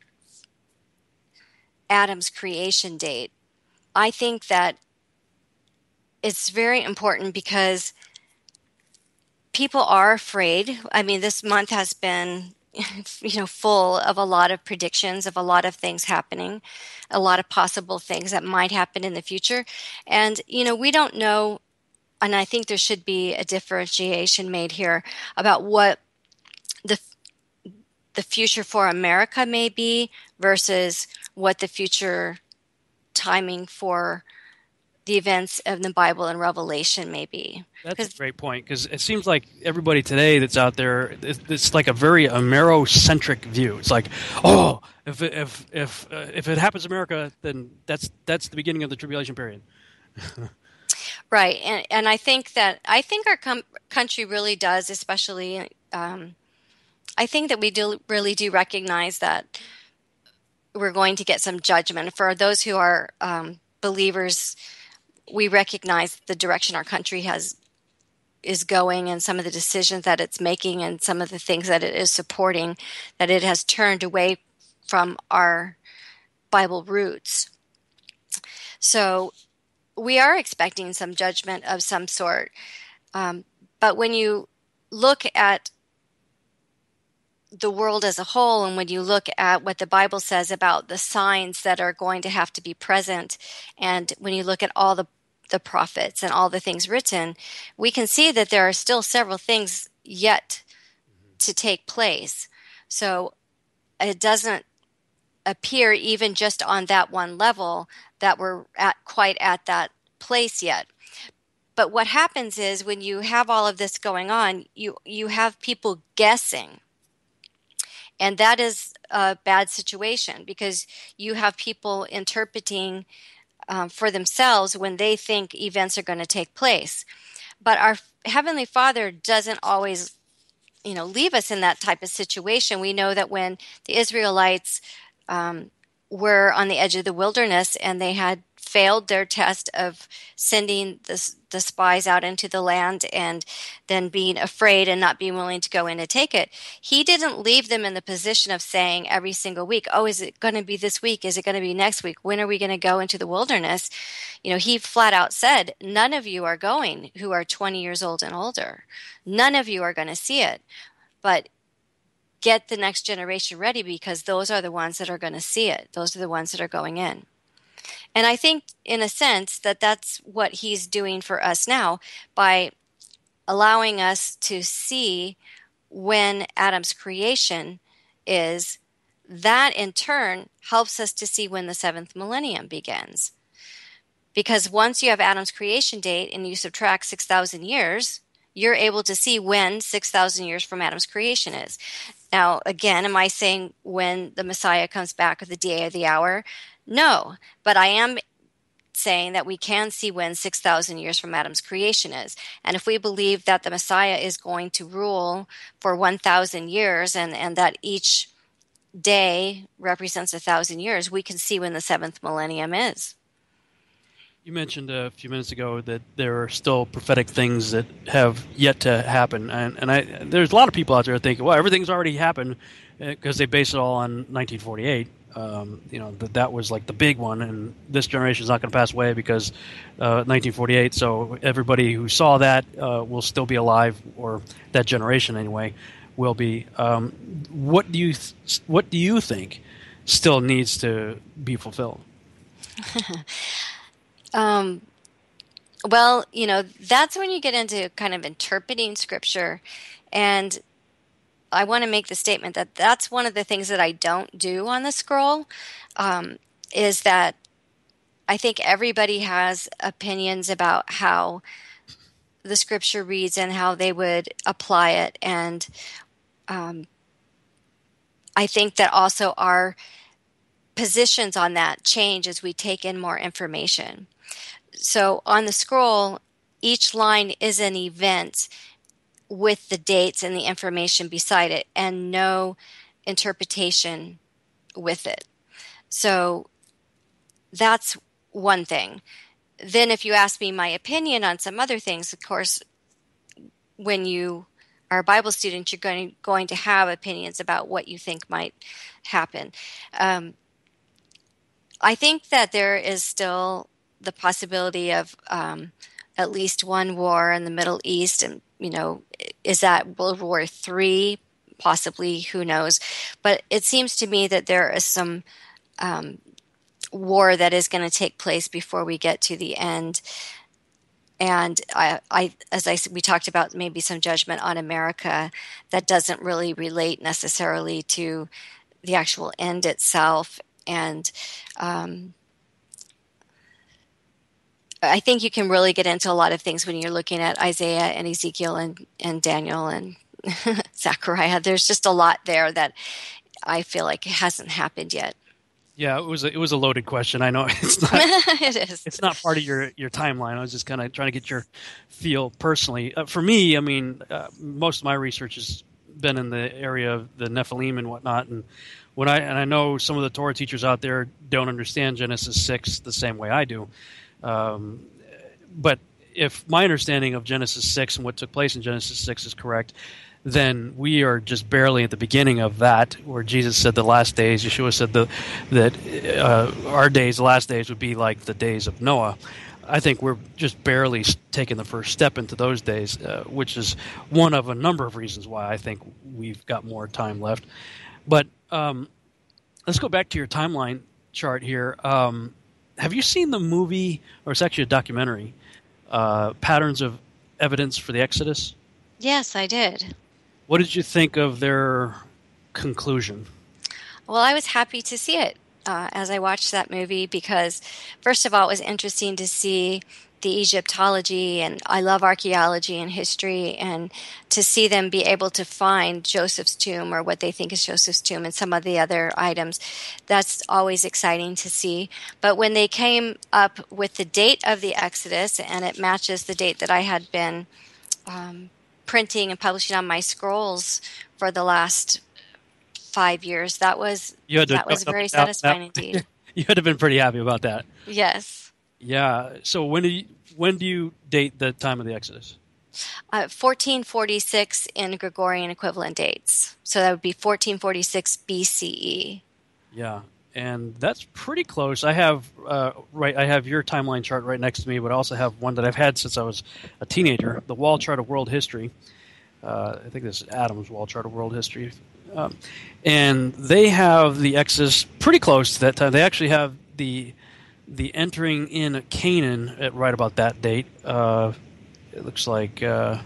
Adam's creation date, I think that it's very important because people are afraid. I mean, this month has been, full of a lot of predictions of a lot of things happening, a lot of possible things that might happen in the future. And, we don't know. And I think there should be a differentiation made here about what the future for America may be versus what the future timing for the events of the Bible and Revelation may be. That's a great point, because it seems like everybody today that's out there, it's like a very Amero-centric view. It's like, oh, if it happens in America, then that's the beginning of the tribulation period. Right, and I think our country really does, especially. I think that we really do recognize that we're going to get some judgment. For those who are believers, we recognize the direction our country is going and some of the decisions that it's making and some of the things that it is supporting, that it has turned away from our Bible roots. So we are expecting some judgment of some sort. But when you look at the world as a whole, and when you look at what the Bible says about the signs that are going to have to be present, and when you look at all the prophets and all the things written, we can see that there are still several things yet to take place. So it doesn't appear, even just on that one level, that we're quite at that place yet. But what happens is when you have all of this going on, you have people guessing. And that is a bad situation, because you have people interpreting for themselves when they think events are going to take place. But our Heavenly Father doesn't always, leave us in that type of situation. We know that when the Israelites were on the edge of the wilderness and they had failed their test of sending the spies out into the land and then being afraid and not being willing to go in and take it, he didn't leave them in the position of saying every single week, oh, is it going to be this week? Is it going to be next week? When are we going to go into the wilderness? He flat out said, none of you are going who are 20 years old and older. None of you are going to see it. But get the next generation ready, because those are the ones that are going to see it. Those are the ones that are going in. And I think, in a sense, that's what he's doing for us now by allowing us to see when Adam's creation is. That, in turn, helps us to see when the seventh millennium begins. Because once you have Adam's creation date and you subtract 6,000 years, you're able to see when 6,000 years from Adam's creation is. Now, again, am I saying when the Messiah comes back, or the day or the hour? No, but I am saying that we can see when 6,000 years from Adam's creation is. And if we believe that the Messiah is going to rule for 1,000 years and that each day represents 1,000 years, we can see when the seventh millennium is. You mentioned a few minutes ago that there are still prophetic things that have yet to happen, and there's a lot of people out there thinking, well, everything's already happened, because they base it all on 1948. That was like the big one, and this generation is not going to pass away because 1948. So everybody who saw that will still be alive, or that generation anyway will be. What do you think still needs to be fulfilled? Well, that's when you get into kind of interpreting scripture. And I want to make the statement that that's one of the things that I don't do on the scroll, is that I think everybody has opinions about how the scripture reads and how they would apply it. And I think that also our positions on that change as we take in more information. So on the scroll, each line is an event with the dates and the information beside it, and no interpretation with it. So that's one thing. Then if you ask me my opinion on some other things, of course, when you are a Bible student, you're going to have opinions about what you think might happen. I think that there is still the possibility of at least one war in the Middle East, and is that World War III? Possibly, who knows? But it seems to me that there is some war that is going to take place before we get to the end. And we talked about maybe some judgment on America that doesn't really relate necessarily to the actual end itself. And I think you can really get into a lot of things when you're looking at Isaiah and Ezekiel and Daniel and Zechariah. There's just a lot there that I feel like hasn't happened yet. Yeah, it was a loaded question. I know it's not. It is. It's not part of your timeline. I was just kind of trying to get your feel personally. For me, I mean, most of my research has been in the area of the Nephilim and whatnot, and I know some of the Torah teachers out there don't understand Genesis 6 the same way I do. But if my understanding of Genesis 6 and what took place in Genesis 6 is correct, then we are just barely at the beginning of that, where Jesus said the last days, Yeshua said that our days, the last days, would be like the days of Noah. I think we're just barely taking the first step into those days, which is one of a number of reasons why I think we've got more time left. But let's go back to your timeline chart here. Have you seen the movie, or it's actually a documentary, Patterns of Evidence for the Exodus? Yes, I did. What did you think of their conclusion? Well, I was happy to see it as I watched that movie because, first of all, it was interesting to see the Egyptology, and I love archaeology and history, and to see them be able to find Joseph's tomb, or what they think is Joseph's tomb, and some of the other items. That's always exciting to see. But when they came up with the date of the Exodus, and it matches the date that I had been printing and publishing on my scrolls for the last 5 years, that was very satisfying indeed. You had to have been pretty happy about that. Yes. Yeah. So when do you date the time of the Exodus? 1446 in Gregorian equivalent dates. So that would be 1446 BCE. Yeah, and that's pretty close. I have I have your timeline chart right next to me, but I also have one that I've had since I was a teenager, the Wall Chart of World History. I think this is Adam's Wall Chart of World History. And they have the Exodus pretty close to that time. They actually have the entering in Canaan at right about that date. It looks like about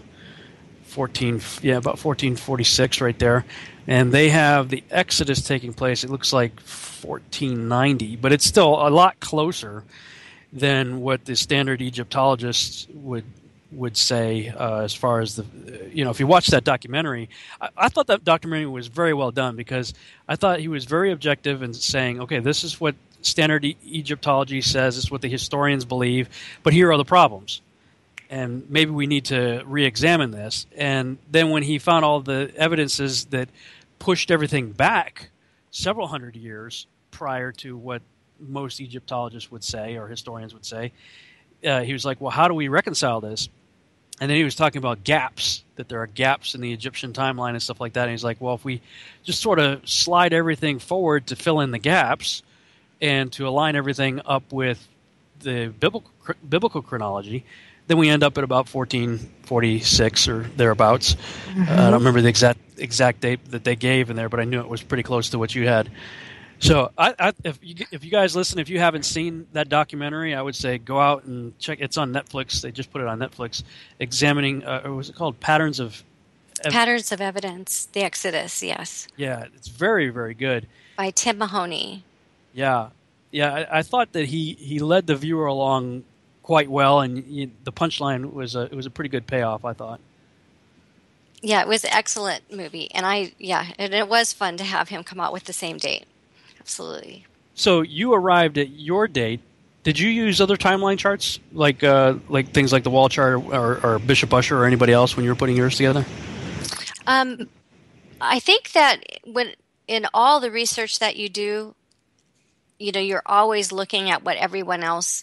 1446 right there. And they have the Exodus taking place, it looks like 1490, but it's still a lot closer than what the standard Egyptologists would say as far as if you watch that documentary. I thought that documentary was very well done because I thought he was very objective in saying, okay, this is what standard Egyptology says, this is what the historians believe, but here are the problems. And maybe we need to re-examine this. And then when he found all the evidences that pushed everything back several hundred years prior to what most Egyptologists would say or historians would say, he was like, well, how do we reconcile this? And then he was talking about gaps, that there are gaps in the Egyptian timeline and stuff like that. And he's like, well, if we just sort of slide everything forward to fill in the gaps and to align everything up with the biblical chronology, then we end up at about 1446 or thereabouts. Mm-hmm. I don't remember the exact date that they gave in there, but I knew it was pretty close to what you had. So if you guys listen, if you haven't seen that documentary, I would say go out and check. It's on Netflix. They just put it on Netflix. Examining, or was it called Patterns of Evidence, the Exodus, yes. Yeah, it's very, very good. By Tim Mahoney. Yeah. I thought that he led the viewer along quite well, and the punchline was it was a pretty good payoff, I thought. Yeah, it was an excellent movie, and it was fun to have him come out with the same date. Absolutely. So you arrived at your date. Did you use other timeline charts, like things like the Wall Chart or Bishop Ussher or anybody else when you were putting yours together? I think that when in all the research that you do, you're always looking at what everyone else,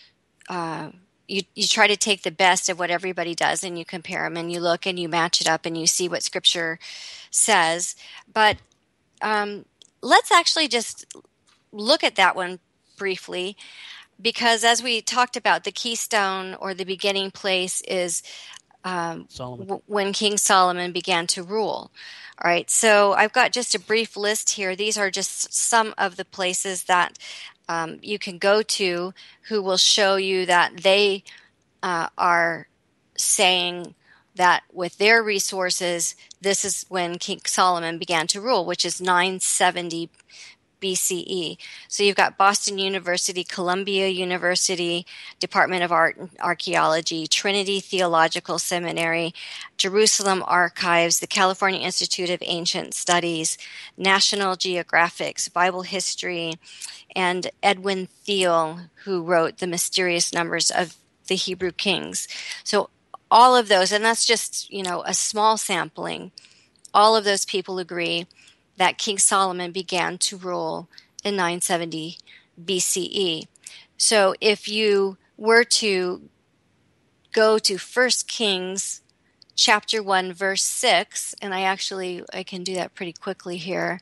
you try to take the best of what everybody does, and you compare them, and you look and you match it up, and you see what Scripture says. But let's actually just look at that one briefly, because as we talked about, the keystone or the beginning place is when King Solomon began to rule. All right, so I've got just a brief list here. These are just some of the places that you can go to who will show you that they are saying that with their resources, this is when King Solomon began to rule, which is 970 BCE. So you've got Boston University, Columbia University, Department of Art and Archaeology, Trinity Theological Seminary, Jerusalem Archives, the California Institute of Ancient Studies, National Geographic's Bible History, and Edwin Thiel, who wrote The Mysterious Numbers of the Hebrew Kings. So all of those, and that's just, a small sampling, all of those people agree that King Solomon began to rule in 970 BCE. So if you were to go to 1 Kings chapter 1, verse 6, and I can do that pretty quickly here.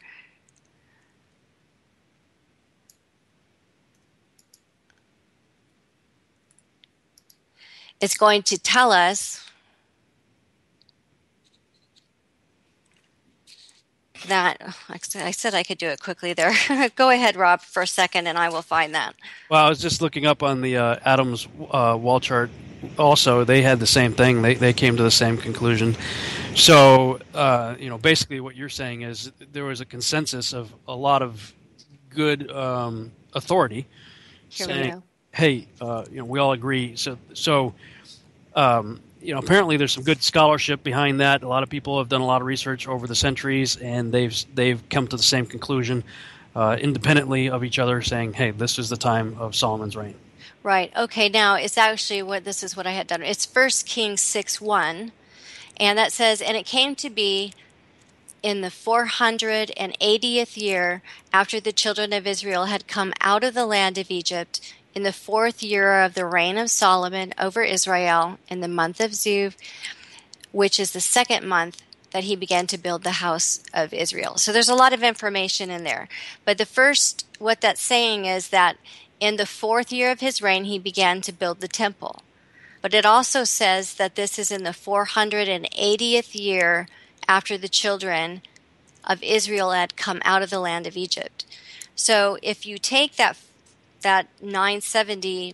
It's going to tell us that, I said I could do it quickly there. Go ahead, Rob, for a second, and I will find that. Well, I was just looking up on the Adams wall chart. Also, they had the same thing. They came to the same conclusion. So, basically what you're saying is there was a consensus of a lot of good authority saying, hey, we all agree. So apparently there's some good scholarship behind that. A lot of people have done a lot of research over the centuries, and they've come to the same conclusion independently of each other, saying, hey, this is the time of Solomon's reign. Right. Okay, now it's actually this is what I had done. It's 1 Kings 6:1, and that says, and it came to be in the 480th year after the children of Israel had come out of the land of Egypt, in the 4th year of the reign of Solomon over Israel, in the month of Ziv, which is the 2nd month, that he began to build the house of Israel. So there's a lot of information in there. But what that's saying is that in the 4th year of his reign, he began to build the temple. But it also says that this is in the 480th year after the children of Israel had come out of the land of Egypt. So if you take that 970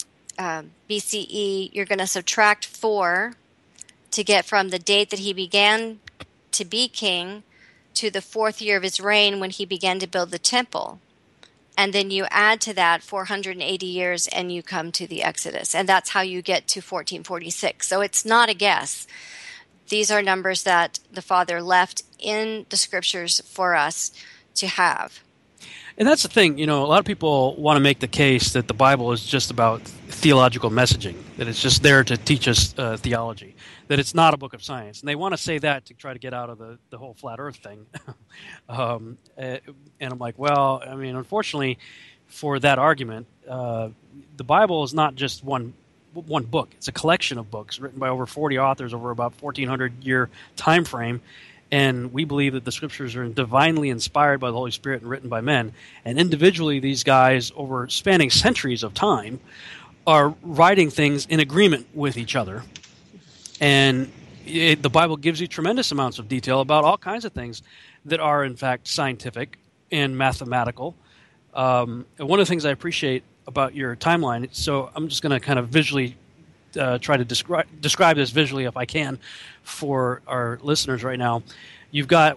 BCE, you're going to subtract 4 to get from the date that he began to be king to the 4th year of his reign when he began to build the temple. And then you add to that 480 years and you come to the Exodus. And that's how you get to 1446. So it's not a guess. These are numbers that the Father left in the Scriptures for us to have. And that's the thing, a lot of people want to make the case that the Bible is just about theological messaging, that it's just there to teach us theology, that it's not a book of science. And they want to say that to try to get out of the whole flat earth thing. And I'm like, well, unfortunately for that argument, the Bible is not just one book. It's a collection of books written by over 40 authors over about 1,400-year time frame. And we believe that the Scriptures are divinely inspired by the Holy Spirit and written by men. And individually, these guys, over spanning centuries of time, are writing things in agreement with each other. And the Bible gives you tremendous amounts of detail about all kinds of things that are, in fact, scientific and mathematical. And one of the things I appreciate about your timeline, so I'm just going to kind of visually try to describe this visually if I can for our listeners right now. You've got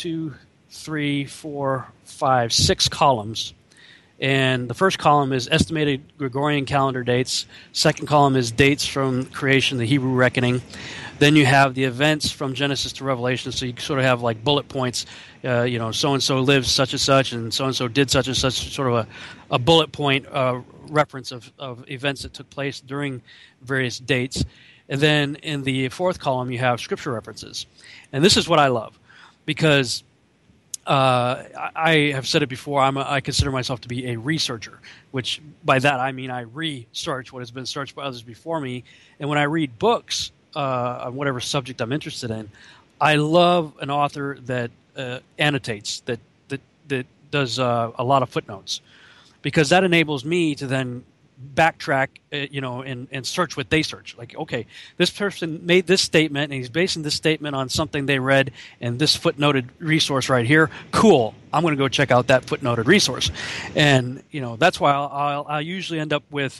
6 columns, and the first column is estimated Gregorian calendar dates. Second column is dates from creation, the Hebrew reckoning. Then you have the events from Genesis to Revelation, so you sort of have like bullet points. So-and-so lived such and such, and so-and-so did such and such, sort of a bullet point reference of events that took place during various dates. And then in the fourth column, you have scripture references. And this is what I love, because I have said it before. I consider myself to be a researcher, which by that I mean I research what has been searched by others before me. And when I read books on whatever subject I'm interested in, I love an author that annotates, that does a lot of footnotes, because that enables me to then backtrack, and search what they search. Like, okay, this person made this statement, and he's basing this statement on something they read in this footnoted resource right here. Cool. I'm going to go check out that footnoted resource. And, that's why I'll usually end up with,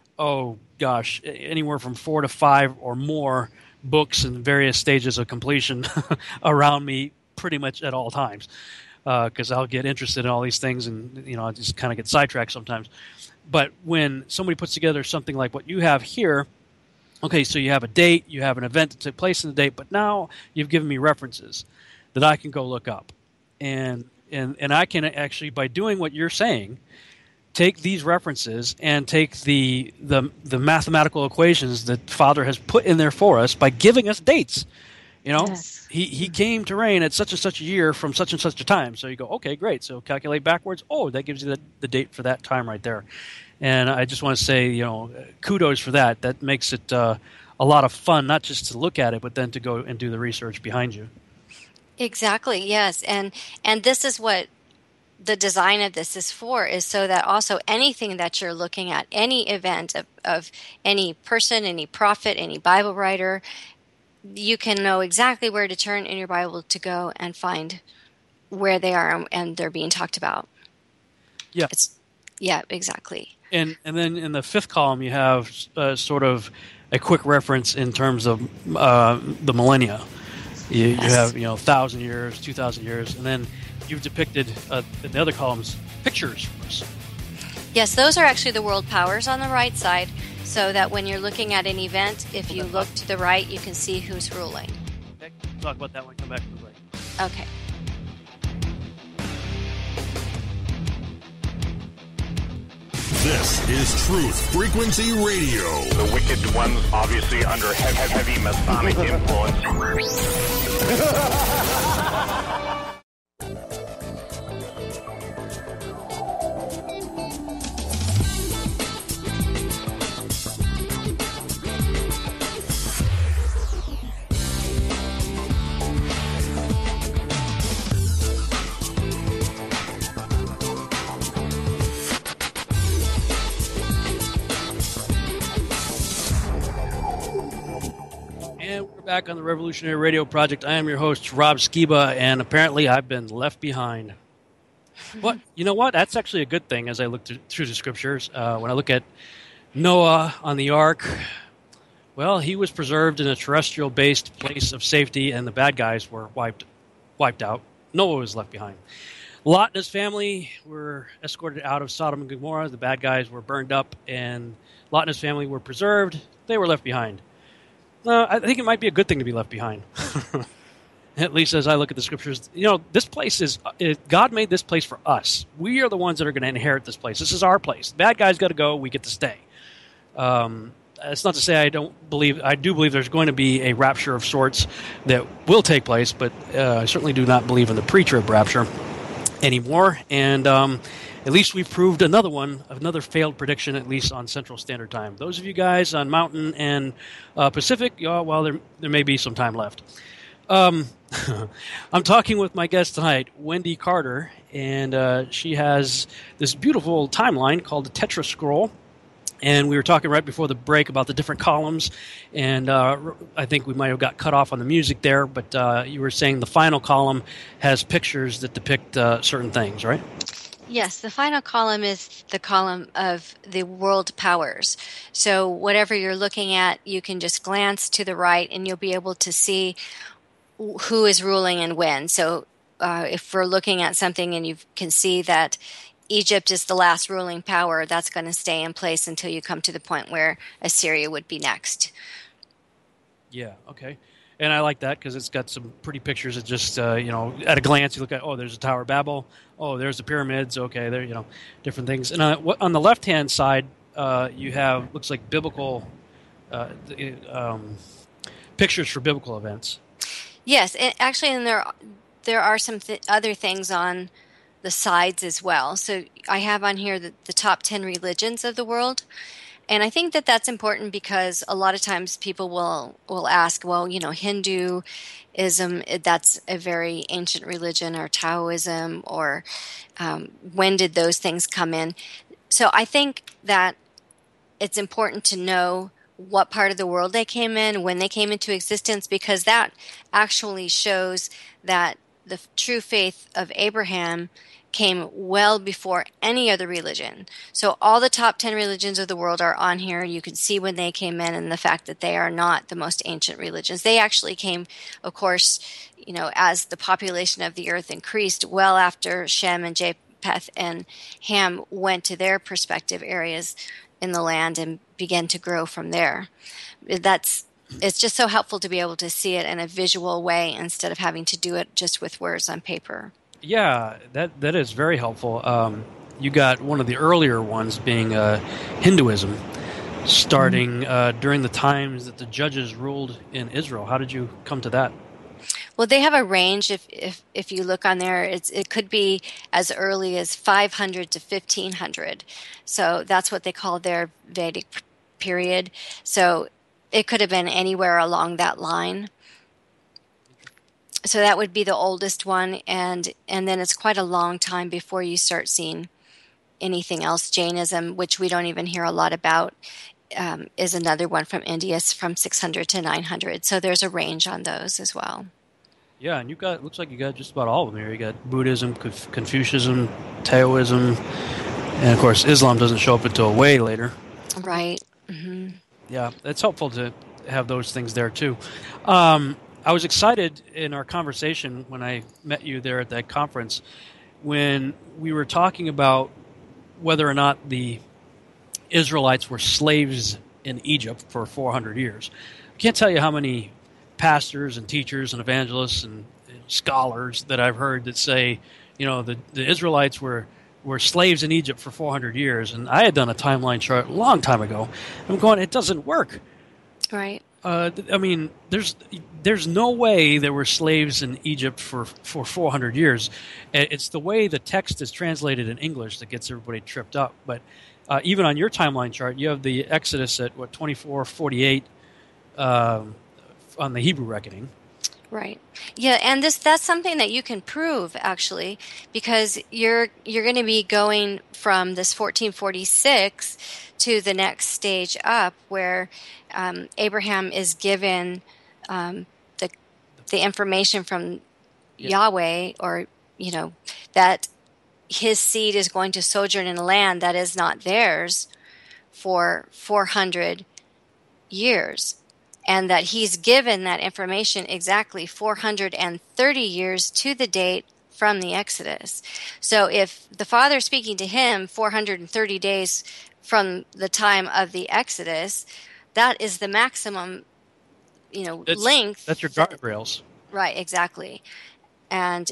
anywhere from 4 to 5 or more books in various stages of completion around me pretty much at all times. Because I'll get interested in all these things, and, I just kind of get sidetracked sometimes. But when somebody puts together something like what you have here, okay, so you have a date, you have an event that took place in the date, but now you've given me references that I can go look up. And I can actually, by doing what you're saying, take these references and take the mathematical equations that Father has put in there for us by giving us dates. Yes. He came to reign at such and such a year from such and such a time. So you go, okay, great. So calculate backwards. Oh, that gives you the date for that time right there. And I just want to say, kudos for that. That makes it a lot of fun, not just to look at it, but then to go and do the research behind you. Exactly, yes. And this is what the design of this is for, is so that also anything that you're looking at, any event of any person, any prophet, any Bible writer, you can know exactly where to turn in your Bible to go and find where they are and they're being talked about. Yeah. Yeah, exactly. And then in the 5th column, you have sort of a quick reference in terms of the millennia. You have 1,000 years, 2,000 years, and then you've depicted in the other columns pictures for us. Yes, those are actually the world powers on the right side, so that when you're looking at an event, if you look to the right, you can see who's ruling. Okay, we'll talk about that when we come back to the break. Okay. This is Truth Frequency Radio. The wicked ones obviously under heavy Masonic influence. And we're back on the Revolutionary Radio Project. I am your host, Rob Skiba, and apparently I've been left behind. But you know what? That's actually a good thing as I look through the scriptures. When I look at Noah on the ark, well, he was preserved in a terrestrial-based place of safety, and the bad guys were wiped out. Noah was left behind. Lot and his family were escorted out of Sodom and Gomorrah. The bad guys were burned up, and Lot and his family were preserved. They were left behind. I think it might be a good thing to be left behind. At least as I look at the scriptures. This place God made this place for us. We are the ones that are going to inherit this place. This is our place. The bad guys got to go. We get to stay. It's not to say I do believe there's going to be a rapture of sorts that will take place, but I certainly do not believe in the pre-trib rapture anymore. And at least we've proved another failed prediction, at least on Central Standard Time. Those of you guys on Mountain and Pacific, there may be some time left. I'm talking with my guest tonight, Wendy Carter, and she has this beautiful timeline called the Tetra Scroll. And we were talking right before the break about the different columns, and I think we might have got cut off on the music there, but you were saying the final column has pictures that depict certain things, right? Yes, the final column is the column of the world powers. So whatever you're looking at, you can just glance to the right and you'll be able to see who is ruling and when. So if we're looking at something and you can see that Egypt is the last ruling power, that's going to stay in place until you come to the point where Assyria would be next. Yeah, okay. And I like that because it's got some pretty pictures that just, at a glance you look at, there's the Tower of Babel. Oh, there's the pyramids. Okay, there, different things. And on the left-hand side, you have, looks like biblical pictures for biblical events. Yes, actually, and there are some other things on the sides as well. So I have on here the top 10 religions of the world. And I think that that's important because a lot of times people will ask, well, Hinduism, that's a very ancient religion, or Taoism, or when did those things come in? So I think that it's important to know what part of the world they came in, when they came into existence, because that actually shows that the true faith of Abraham came well before any other religion. So all the top 10 religions of the world are on here. You can see when they came in, and the fact that they are not the most ancient religions. They actually came, of course, as the population of the earth increased, well after Shem and Japheth and Ham went to their respective areas in the land and began to grow from there. It's just so helpful to be able to see it in a visual way instead of having to do it just with words on paper. Yeah, that is very helpful. You got one of the earlier ones being Hinduism, starting during the times that the judges ruled in Israel. How did you come to that? Well, they have a range. If you look on there, it could be as early as 500 to 1500. So that's what they call their Vedic period. So it could have been anywhere along that line. So that would be the oldest one, and then it's quite a long time before you start seeing anything else. Jainism, which we don't even hear a lot about, is another one from India, from 600 to 900. So there's a range on those as well. Yeah, and looks like you got just about all of them here. You got Buddhism, Confucianism, Taoism, and of course Islam doesn't show up until way later. Right. Mm-hmm. Yeah, it's helpful to have those things there too. I was excited in our conversation when I met you there at that conference when we were talking about whether or not the Israelites were slaves in Egypt for 400 years. I can't tell you how many pastors and teachers and evangelists and scholars that I've heard that say, the Israelites were slaves in Egypt for 400 years. And I had done a timeline chart a long time ago. I'm going, it doesn't work. Right. There's no way there were slaves in Egypt for 400 years. It's the way the text is translated in English that gets everybody tripped up. But even on your timeline chart, you have the Exodus at 2448 on the Hebrew reckoning. Right. Yeah, and that's something that you can prove actually, because you're going to be going from this 1446 to the next stage up, where Abraham is given the information from Yahweh, or that his seed is going to sojourn in a land that is not theirs for 400 years. And that he's given that information exactly 430 years to the date from the Exodus. So if the Father's speaking to him 430 days from the time of the Exodus, that is the maximum, length. That's your guardrails. Right, exactly. And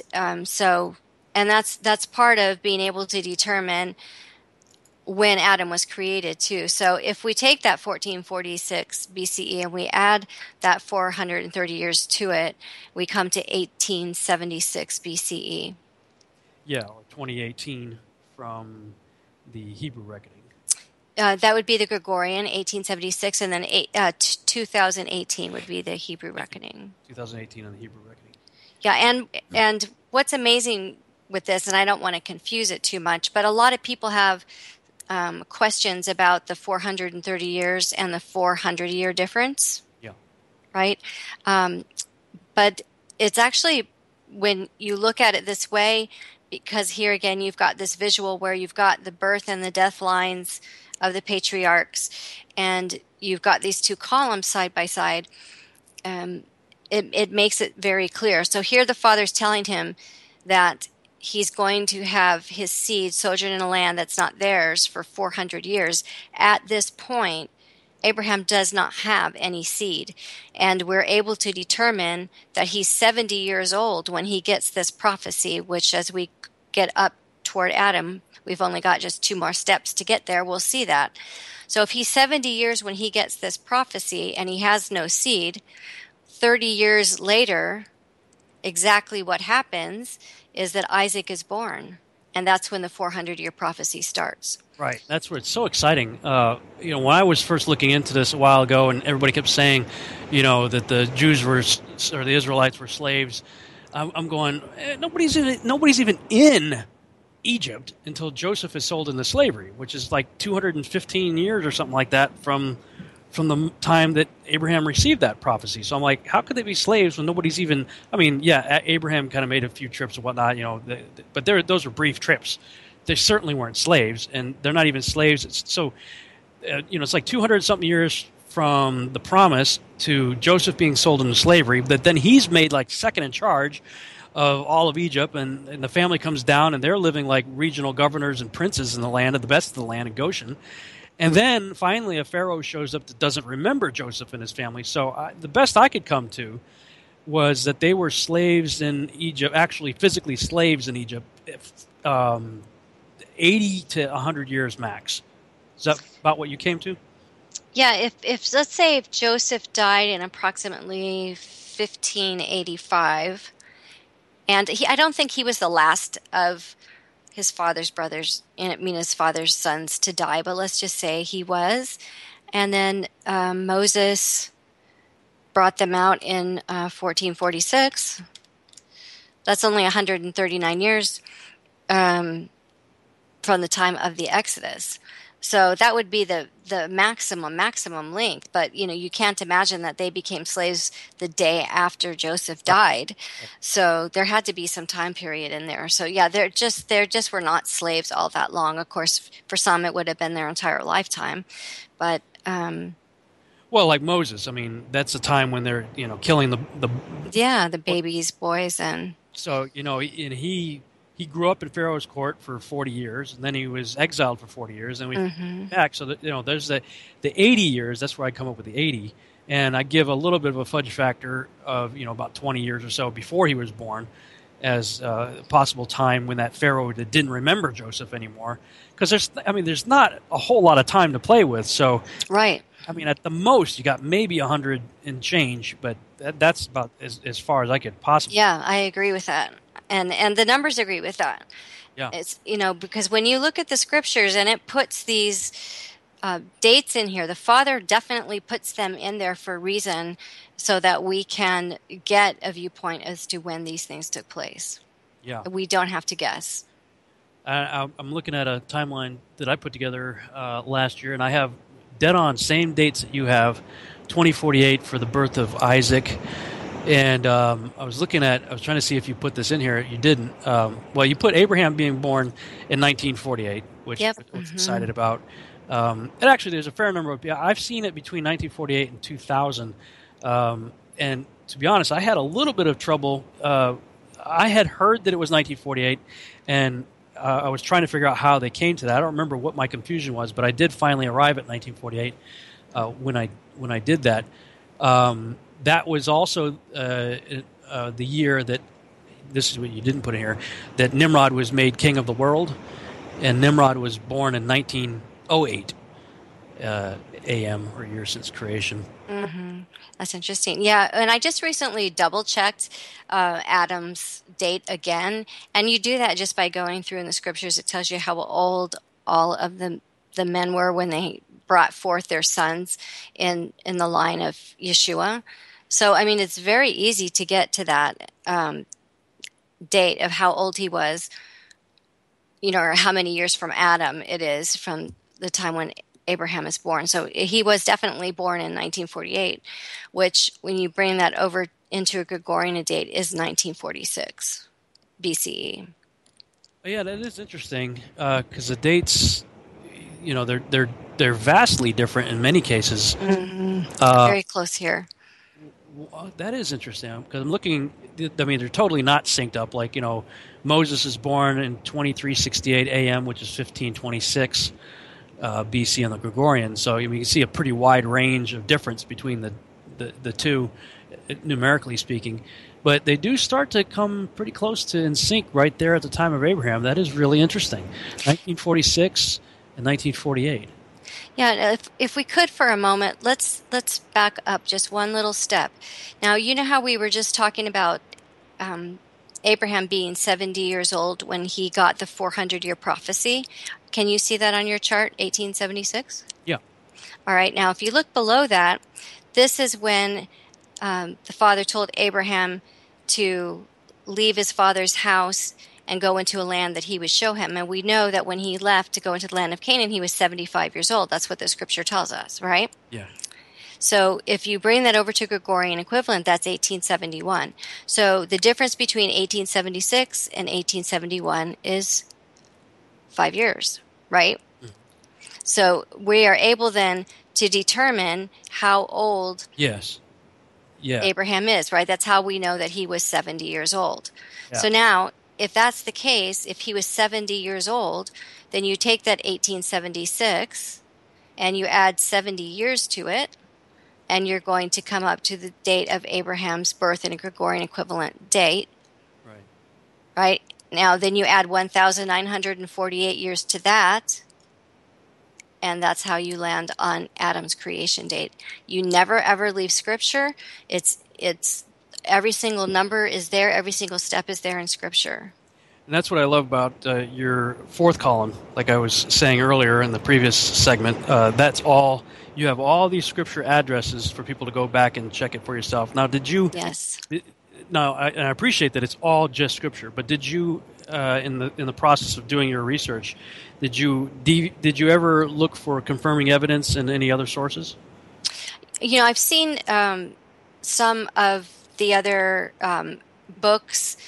that's part of being able to determine when Adam was created too. So if we take that 1446 BCE and we add that 430 years to it, we come to 1876 BCE. Yeah, or 2018 from the Hebrew reckoning. That would be the Gregorian, 1876, and then 2018 would be the Hebrew reckoning. 2018 on the Hebrew reckoning. Yeah, and what's amazing with this, and I don't want to confuse it too much, but a lot of people have questions about the 430 years and the 400-year difference. Yeah. Right? But it's actually, when you look at it this way, because here again you've got this visual where you've got the birth and the death lines of the patriarchs, and you've got these two columns side by side, it makes it very clear. So here the Father's telling him that he's going to have his seed sojourn in a land that's not theirs for 400 years. At this point, Abraham does not have any seed. And we're able to determine that he's 70 years old when he gets this prophecy, which as we get up toward Adam, we've only got just 2 more steps to get there. We'll see that. So if he's 70 years when he gets this prophecy and he has no seed, 30 years later, exactly what happens is that Isaac is born, and that's when the 400-year prophecy starts. Right. That's where it's so exciting. When I was first looking into this a while ago, and everybody kept saying, that the Jews or the Israelites were slaves, I'm going, nobody's even in Egypt until Joseph is sold into slavery, which is like 215 years or something like that from the time that Abraham received that prophecy. So I'm like, how could they be slaves when nobody's even? I mean, yeah, Abraham kind of made a few trips and whatnot, but those were brief trips. They certainly weren't slaves, and they're not even slaves. It's like 200 something years from the promise to Joseph being sold into slavery. That then he's made like second in charge of all of Egypt, and the family comes down, and they're living like regional governors and princes in the land, of the best of the land in Goshen. And then finally a Pharaoh shows up that doesn't remember Joseph and his family. So the best I could come to was that they were slaves in Egypt, actually physically slaves in Egypt, 80 to 100 years max. Is that about what you came to? Yeah, if let's say if Joseph died in approximately 1585, and I don't think he was the last of his father's brothers, his father's sons to die, but let's just say he was. And then Moses brought them out in 1446. That's only 139 years from the time of the Exodus. So that would be the maximum length. But, you can't imagine that they became slaves the day after Joseph died. So there had to be some time period in there. So, yeah, they're just were not slaves all that long. Of course, for some, it would have been their entire lifetime. But, well, like Moses, I mean, that's a time when they're, killing the babies, boys, and so, and he grew up in Pharaoh's court for 40 years, and then he was exiled for 40 years, and we came back. So that, there's the 80 years. That's where I come up with the 80, and I give a little bit of a fudge factor of about 20 years or so before he was born, as a possible time when that Pharaoh that didn't remember Joseph anymore, because there's not a whole lot of time to play with. So right. I mean, at the most, you got maybe 100 and change, but that's about as far as I could possibly. Yeah, I agree with that. And the numbers agree with that. Yeah. It's, because when you look at the scriptures and it puts these dates in here, the Father definitely puts them in there for a reason so that we can get a viewpoint as to when these things took place. Yeah. We don't have to guess. I'm looking at a timeline that I put together last year, and I have dead on same dates that you have, 2048 for the birth of Isaac. And I was trying to see if you put this in here. You didn't. Well, you put Abraham being born in 1948, which I was excited about. And actually, there's a fair number of. Yeah, I've seen it between 1948 and 2000. And to be honest, I had a little bit of trouble. I had heard that it was 1948, and I was trying to figure out how they came to that. I don't remember what my confusion was, but I did finally arrive at 1948 when I did that. That was also the year that, this is what you didn't put in here, that Nimrod was made king of the world, and Nimrod was born in 1908 a.m. or year since creation. Mm-hmm. That's interesting. Yeah, and I just recently double-checked Adam's date again, and you do that just by going through in the scriptures. It tells you how old all of the men were when they brought forth their sons in the line of Yeshua. So, I mean, it's very easy to get to that date of how old he was, or how many years from Adam it is from the time when Abraham is born. So he was definitely born in 1948, which when you bring that over into a Gregorian date is 1946 BCE. Yeah, that is interesting because the dates, they're vastly different in many cases. Very close here. That is interesting because I'm looking. I mean, they're totally not synced up. Like Moses is born in 2368 a.m., which is 1526 BC on the Gregorian. So you can see a pretty wide range of difference between the two, numerically speaking. But they do start to come pretty close to in sync right there at the time of Abraham. That is really interesting. 1946 and 1948. Yeah, if we could for a moment, let's back up just one little step. Now, you know how we were just talking about Abraham being 70 years old when he got the 400-year prophecy. Can you see that on your chart, 1876? Yeah. All right. Now, if you look below that, this is when the father told Abraham to leave his father's house and go into a land that he would show him. And we know that when he left to go into the land of Canaan, he was 75 years old. That's what the scripture tells us, right? Yeah. So if you bring that over to Gregorian equivalent, that's 1871. So the difference between 1876 and 1871 is 5 years, right? Mm. So we are able then to determine how old Yes. Yeah. Abraham is, right? That's how we know that he was 70 years old. Yeah. So now, if that's the case, if he was 70 years old, then you take that 1876 and you add 70 years to it, and you're going to come up to the date of Abraham's birth in a Gregorian equivalent date. Right. Right? Now, then you add 1,948 years to that, and that's how you land on Adam's creation date. You never, ever leave Scripture. It's every single number is there. Every single step is there in Scripture. And that's what I love about your fourth column. Like I was saying earlier in the previous segment, that's all. You have all these scripture addresses for people to go back and check it for yourself. Now, did you? Yes. Now, I appreciate that it's all just scripture. But did you, in the process of doing your research, did you ever look for confirming evidence in any other sources? You know, I've seen some of the other books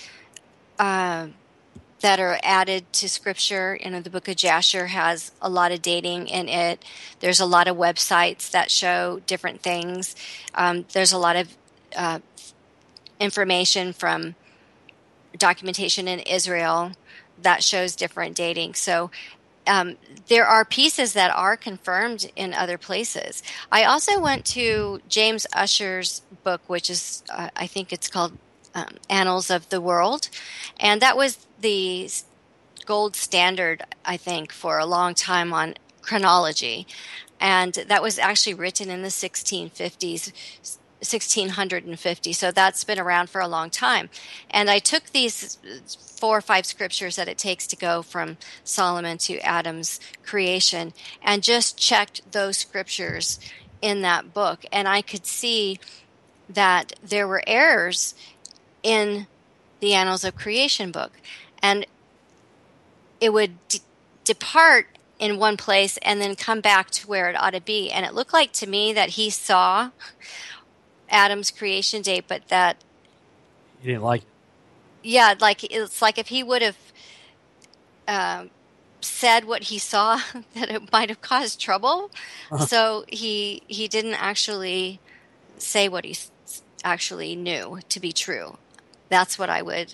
that are added to Scripture. You know, the book of Jasher has a lot of dating in it. There's a lot of websites that show different things. There's a lot of information from documentation in Israel that shows different dating. So there are pieces that are confirmed in other places. I also went to James Ussher's book, which is, I think it's called Annals of the World. And that was the gold standard, I think, for a long time on chronology. And that was actually written in the 1650s, 1650. So that's been around for a long time. And I took these 4 or 5 scriptures that it takes to go from Solomon to Adam's creation and just checked those scriptures in that book. And I could see that there were errors in the Annals of Creation book. And it would depart in one place and then come back to where it ought to be. And it looked like to me that he saw Adam's creation date, but that You didn't like it. Yeah, like it's like if he would have said what he saw, that it might have caused trouble. Uh-huh. So he didn't actually say what he actually knew to be true. That's what I would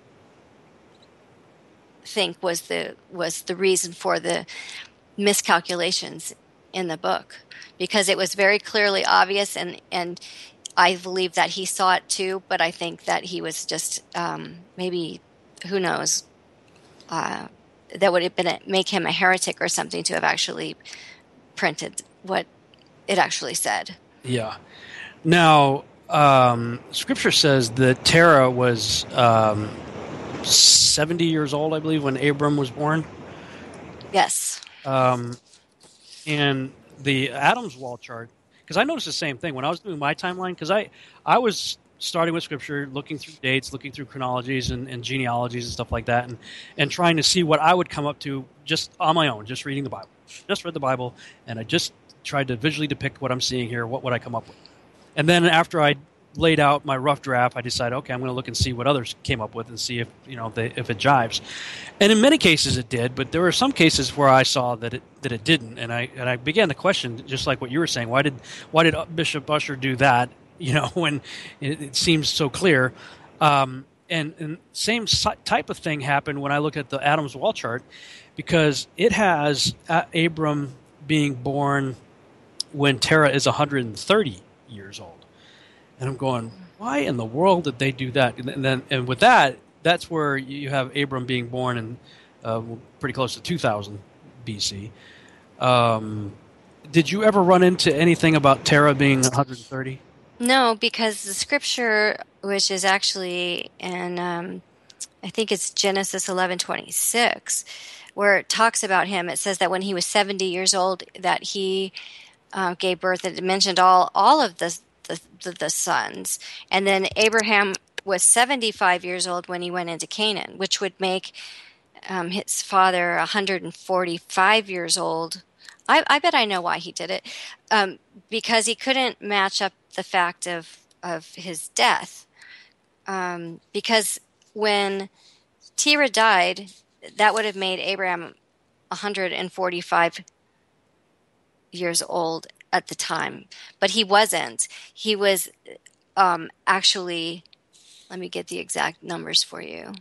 think was the reason for the miscalculations in the book, because it was very clearly obvious, and I believe that he saw it too, but I think that he was just maybe, who knows, that would have make him a heretic or something to have actually printed what it actually said. Yeah. Now, Scripture says that Terah was 70 years old, I believe, when Abram was born. Yes. And the Adam's wall chart, because I noticed the same thing when I was doing my timeline, because I was starting with Scripture, looking through dates, looking through chronologies and genealogies and stuff like that, and trying to see what I would come up to just on my own, just reading the Bible. Just read the Bible, and I just tried to visually depict what I'm seeing here, what would I come up with. And then after I laid out my rough draft, I decided, okay, I'm going to look and see what others came up with and see if if it jives. And in many cases it did, but there were some cases where I saw that it didn't, and I began to question, just like what you were saying, why did Bishop Ussher do that? When it seems so clear. And same type of thing happened when I look at the Adam's wall chart, because it has Abram being born when Terah is 130 years old. And I'm going, why in the world did they do that? And with that, that's where you have Abram being born in pretty close to 2000 BC. Did you ever run into anything about Terah being 130? No, because the scripture, which is actually in, I think it's Genesis 11:26, where it talks about him. It says that when he was 70 years old, that he gave birth. It mentioned all of the sons, and then Abraham was 75 years old when he went into Canaan, which would make his father 145 years old. I bet I know why he did it, because he couldn't match up the fact of his death. Because when Terah died, that would have made Abraham 145 years old at the time, but he wasn't. He was actually, let me get the exact numbers for you.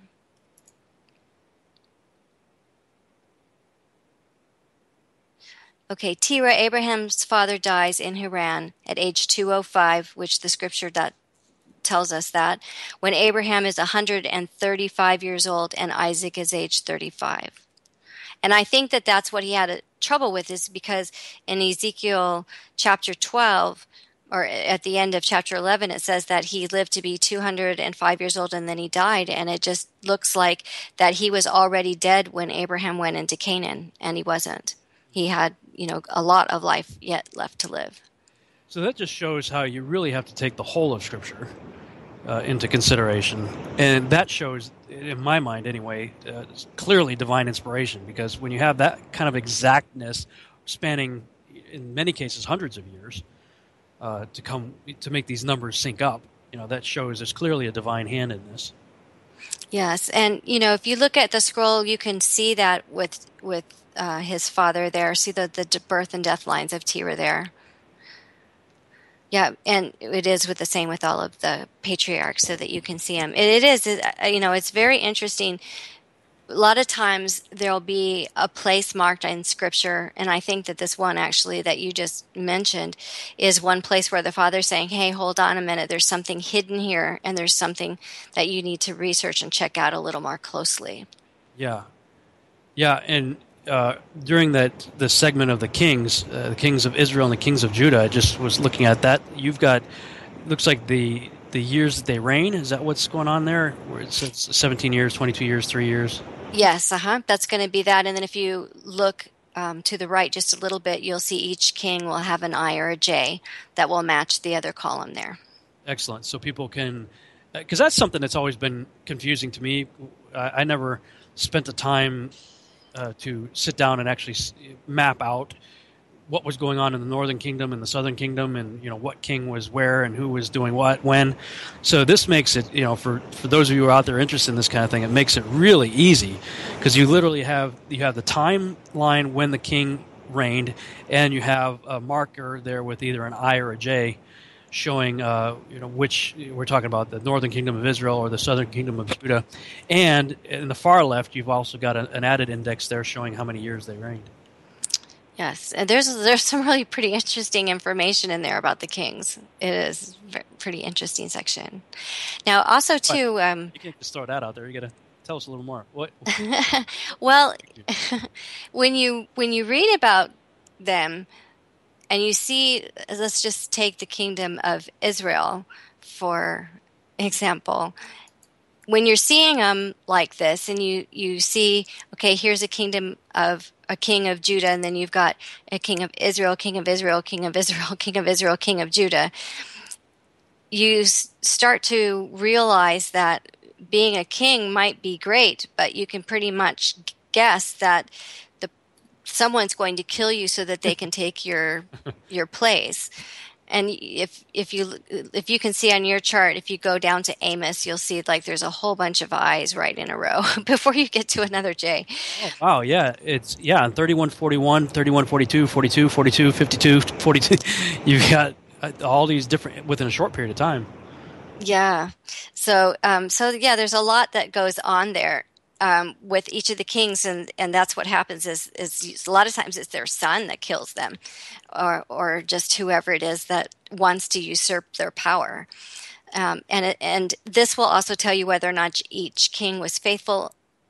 Okay, Terah, Abraham's father, dies in Haran at age 205, which the scripture that tells us that, when Abraham is 135 years old and Isaac is age 35. And I think that that's what he had trouble with, is because in Ezekiel chapter 12, or at the end of chapter 11, it says that he lived to be 205 years old and then he died. And it just looks like that he was already dead when Abraham went into Canaan, and he wasn't. He had, a lot of life yet left to live. So that just shows how you really have to take the whole of Scripture into consideration. And that shows, in my mind anyway, clearly divine inspiration, because when you have that kind of exactness spanning, in many cases, hundreds of years, to make these numbers sync up, that shows there's clearly a divine hand in this. Yes, and if you look at the scroll, you can see that with his father there. See the birth and death lines of Terah there. Yeah, and it is with the same with all of the patriarchs, so that you can see them. It is, it's very interesting. A lot of times there'll be a place marked in Scripture, and I think that this one actually that you just mentioned is one place where the Father's saying, hey, hold on a minute, there's something hidden here, and there's something that you need to research and check out a little more closely. Yeah, and during the segment of the kings of Israel and the kings of Judah, I just was looking at that. You've got, looks like the years that they reign. Is that what's going on there? Where it's 17 years, 22 years, 3 years? Yes, that's going to be that. And then if you look to the right just a little bit, you'll see each king will have an I or a J that will match the other column there. Excellent. So people can, because that's something that's always been confusing to me. I never spent the time to sit down and actually map out what was going on in the Northern Kingdom and the Southern Kingdom, and what king was where and who was doing what when. So this makes it, for those of you who are out there interested in this kind of thing, it makes it really easy, because you literally have the timeline when the king reigned, and you have a marker there with either an I or a J showing which we're talking about, the Northern Kingdom of Israel or the Southern Kingdom of Judah. And in the far left, you've also got an added index there showing how many years they reigned. Yes, and there's some really pretty interesting information in there about the kings. It is a pretty interesting section. Now, also too, you can't just throw that out there. You got to tell us a little more. What? Well, when you read about them, and you see, let's just take the kingdom of Israel for example. When you're seeing them like this, and you see, okay, here's a king of Judah, and then you've got a king of Israel, king of Israel, king of Israel, king of Israel, king of Judah, you start to realize that being a king might be great, but you can pretty much guess that someone's going to kill you so that they can take your place. And if you can see on your chart, if you go down to Amos, you'll see like there's a whole bunch of I's right in a row before you get to another J. Oh, wow, yeah. It's, and 3141, 3142, 42, 42, 52, 42. You've got all these different within a short period of time. Yeah. So there's a lot that goes on there. With each of the kings, and that's what happens is a lot of times it's their son that kills them, or just whoever it is that wants to usurp their power. And this will also tell you whether or not each king was faithful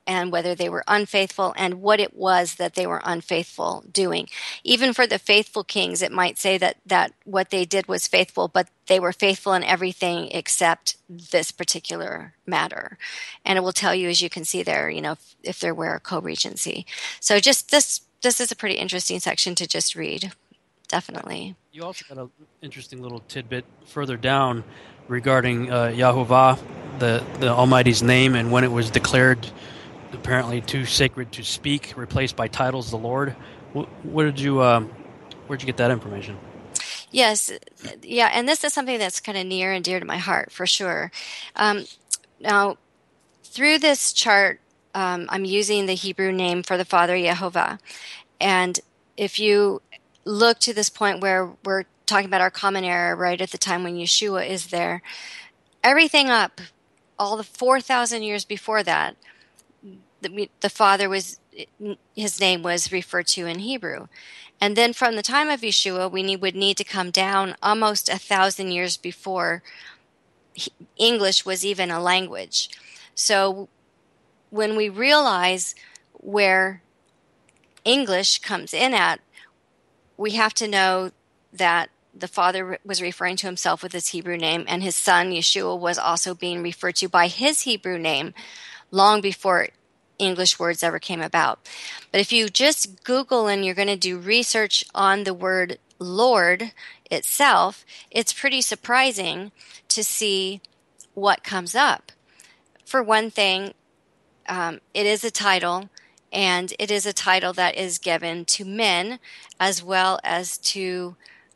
and whether they were unfaithful and what it was that they were unfaithful doing. Even for the faithful kings, it might say that what they did was faithful, but they were faithful in everything except this particular matter. And it will tell you, as you can see there, if there were a co-regency. So just this is a pretty interesting section to just read. Definitely. You also got an interesting little tidbit further down regarding Yahovah, the Almighty's name, and when it was declared apparently too sacred to speak, replaced by titles the Lord. Where'd you get that information? Yes, yeah, and this is something that's kind of near and dear to my heart for sure. Now, through this chart, I'm using the Hebrew name for the Father, Yehovah, and if you look to this point where we're talking about our common era, right at the time when Yeshua is there, everything up, all the 4,000 years before that, the Father his name was referred to in Hebrew. And then from the time of Yeshua, we would need to come down almost 1,000 years before English was even a language. So when we realize where English comes in at, we have to know that the Father was referring to himself with his Hebrew name, and his son, Yeshua, was also being referred to by his Hebrew name long before English words ever came about. But if you just Google and you're going to do research on the word Lord itself, it's pretty surprising to see what comes up. For one thing, it is a title, and it is a title that is given to men as well as to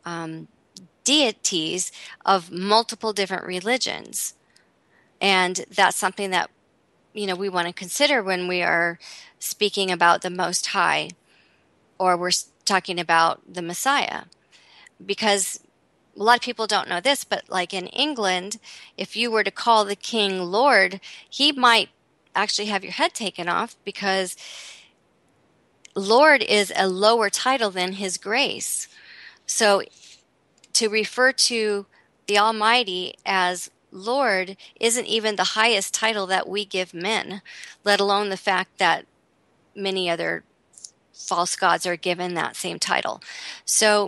deities of multiple different religions. And that's something that we want to consider when we are speaking about the Most High, or we're talking about the Messiah. Because a lot of people don't know this, but like in England, if you were to call the king Lord, he might actually have your head taken off, because Lord is a lower title than His grace. So to refer to the Almighty as Lord isn't even the highest title that we give men, let alone the fact that many other false gods are given that same title. So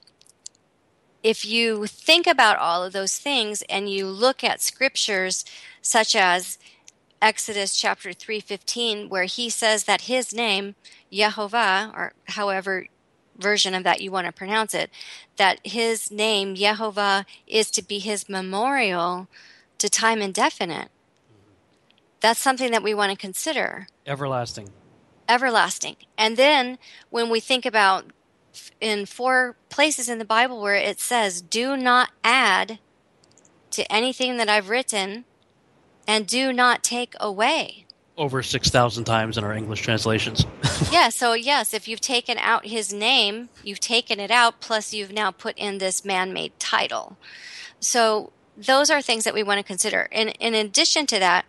if you think about all of those things and you look at scriptures such as Exodus chapter 3:15, where he says that his name, Yehovah, or however version of that you want to pronounce it, that his name, Yehovah, is to be his memorial to time indefinite. That's something that we want to consider. Everlasting. Everlasting. And then when we think about in 4 places in the Bible where it says, do not add to anything that I've written, and do not take away. Over 6,000 times in our English translations. Yeah, so yes, if you've taken out his name, you've taken it out, plus you've now put in this man-made title. So those are things that we want to consider. And in addition to that,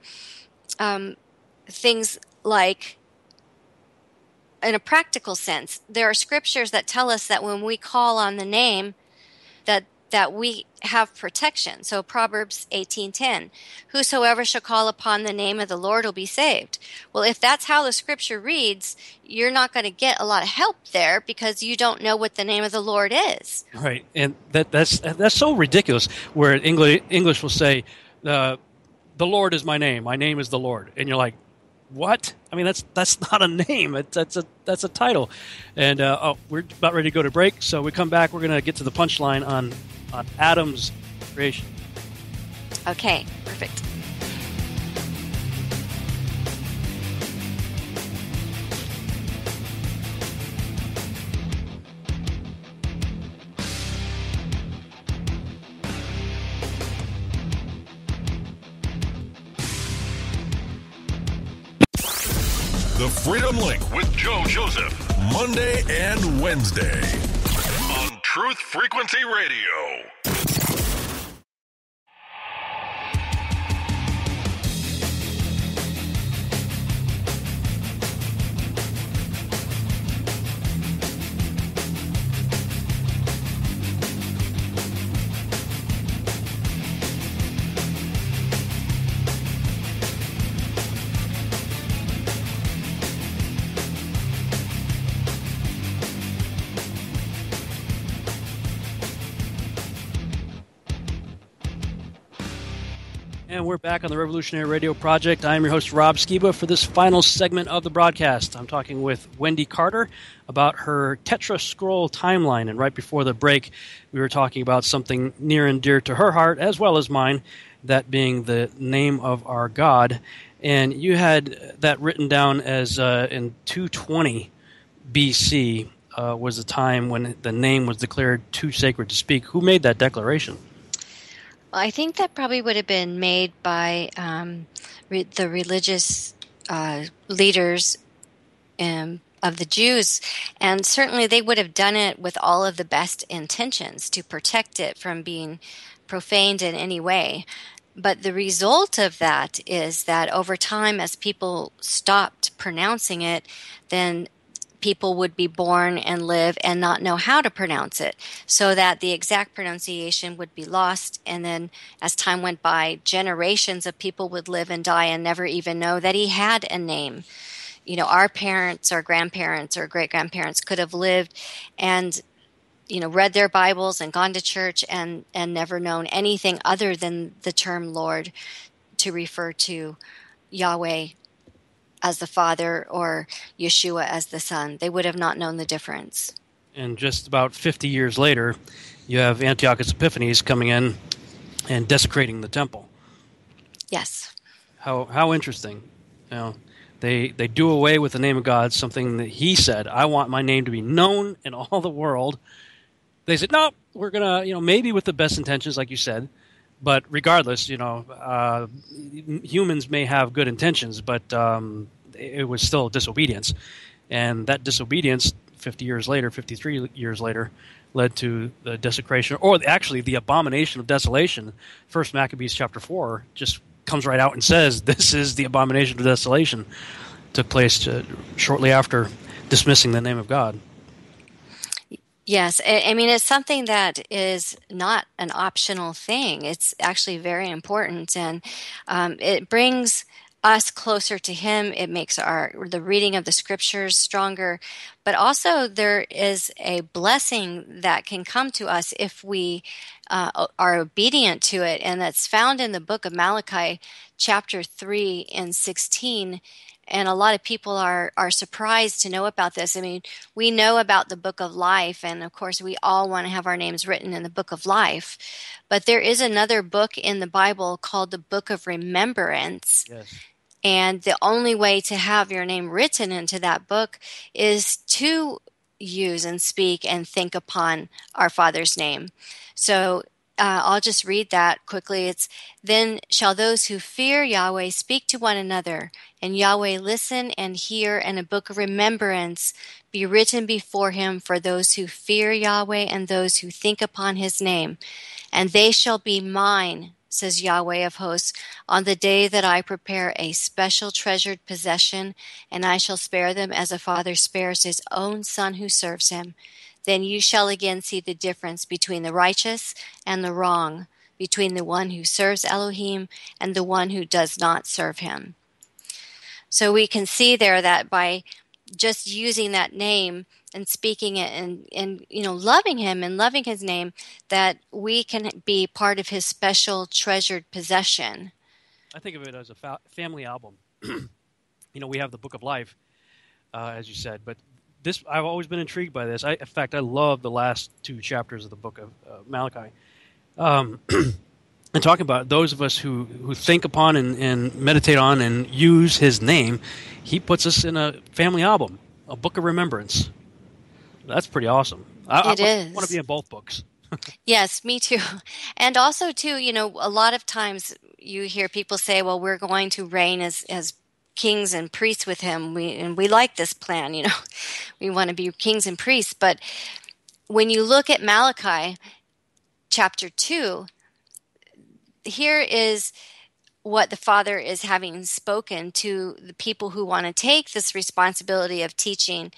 things like, in a practical sense, there are scriptures that tell us that when we call on the name, that we have protection. So Proverbs 18:10, whosoever shall call upon the name of the Lord will be saved. Well, if that's how the scripture reads, you're not going to get a lot of help there, because you don't know what the name of the Lord is. Right, and that's so ridiculous. Where English will say, "The Lord is my name is the Lord," and you're like, "What?" I mean, that's not a name. That's a title. And we're about ready to go to break. So we come back. We're going to get to the punchline on Adam's creation. Okay, perfect. The Freedom Link with Joe Joseph, Monday and Wednesday on Truth Frequency Radio. And we're back on the Revolutionary Radio Project. I'm your host, Rob Skiba, for this final segment of the broadcast. I'm talking with Wendy Carter about her Tetra Scroll timeline. And right before the break, we were talking about something near and dear to her heart, as well as mine, that being the name of our God. And you had that written down as in 220 BC was the time when the name was declared too sacred to speak. Who made that declaration? Well, I think that probably would have been made by the religious leaders of the Jews, and certainly they would have done it with all of the best intentions to protect it from being profaned in any way. But the result of that is that over time, as people stopped pronouncing it, then people would be born and live and not know how to pronounce it, so that the exact pronunciation would be lost. And then as time went by, generations of people would live and die and never even know that he had a name. You know, our parents or grandparents or great-grandparents could have lived and, you know, read their Bibles and gone to church and never known anything other than the term Lord to refer to Yahweh as the Father or Yeshua as the Son. They would have not known the difference. And just about 50 years later, you have Antiochus Epiphanes coming in and desecrating the temple. Yes. How interesting. You know, they do away with the name of God, something that he said, I want my name to be known in all the world. They said, no, we're going to, you know, maybe with the best intentions, like you said, but regardless, you know, humans may have good intentions, but it was still disobedience. And that disobedience, 50 years later, 53 years later, led to the desecration, or actually the abomination of desolation. First Maccabees chapter 4 just comes right out and says, this is the abomination of desolation. Took place shortly after dismissing the name of God. Yes, I mean, it's something that is not an optional thing. It's actually very important, and it brings us closer to Him. It makes the reading of the Scriptures stronger, but also there is a blessing that can come to us if we are obedient to it, and that's found in the book of Malachi, chapter 3 and 16. And a lot of people are surprised to know about this. I mean, we know about the book of life, and of course we all want to have our names written in the book of life. But there is another book in the Bible called the book of remembrance. Yes. And the only way to have your name written into that book is to use and speak and think upon our Father's name. So I'll just read that quickly. It's, then shall those who fear Yahweh speak to one another, and Yahweh listen and hear, and a book of remembrance be written before him for those who fear Yahweh and those who think upon his name. And they shall be mine, says Yahweh of hosts, on the day that I prepare a special treasured possession, and I shall spare them as a father spares his own son who serves him. Then you shall again see the difference between the righteous and the wrong, between the one who serves Elohim and the one who does not serve him. So we can see there that by just using that name and speaking it and you know, loving him and loving his name, that we can be part of his special treasured possession. I think of it as a family album. You know, we have the Book of Life, as you said, but this, I've always been intrigued by this. In fact, I love the last two chapters of the book of Malachi. And talking about those of us who think upon and meditate on and use his name, he puts us in a family album, a book of remembrance. That's pretty awesome. I want to be in both books. Yes, me too. And also, too, you know, a lot of times you hear people say, well, we're going to reign as kings and priests with him. We like this plan, you know. We want to be kings and priests. But when you look at Malachi chapter 2, here is what the Father is having spoken to the people who want to take this responsibility of teaching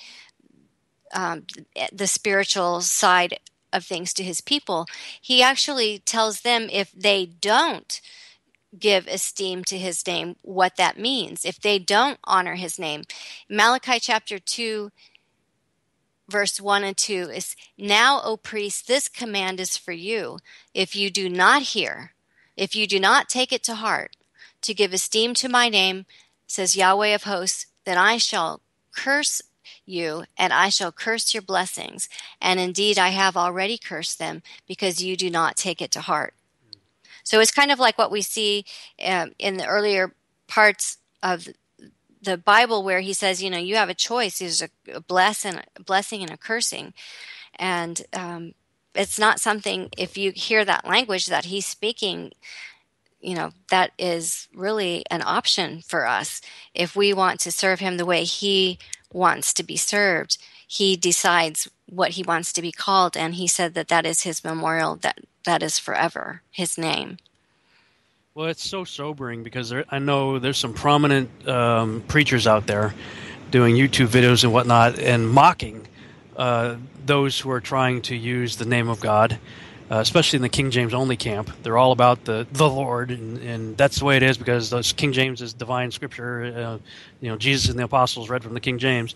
the spiritual side of things to his people. He actually tells them if they don't give esteem to his name, what that means, if they don't honor his name. Malachi chapter 2, verse 1 and 2 is, now, O priests, this command is for you. If you do not hear, If you do not take it to heart to give esteem to my name, says Yahweh of hosts, then I shall curse you, and I shall curse your blessings. And indeed, I have already cursed them because you do not take it to heart. So it's kind of like what we see in the earlier parts of the Bible where he says, you have a choice. There's a blessing and a cursing. And it's not something, if you hear that language that he's speaking, that is really an option for us. If we want to serve him the way he wants to be served, he decides what he wants to be called. And he said that is his memorial, that is forever, his name. Well, it's so sobering because I know there's some prominent preachers out there doing YouTube videos and whatnot and mocking those who are trying to use the name of God, especially in the King James only camp. They're all about the Lord, and that's the way it is because those King James is divine scripture. Jesus and the apostles read from the King James.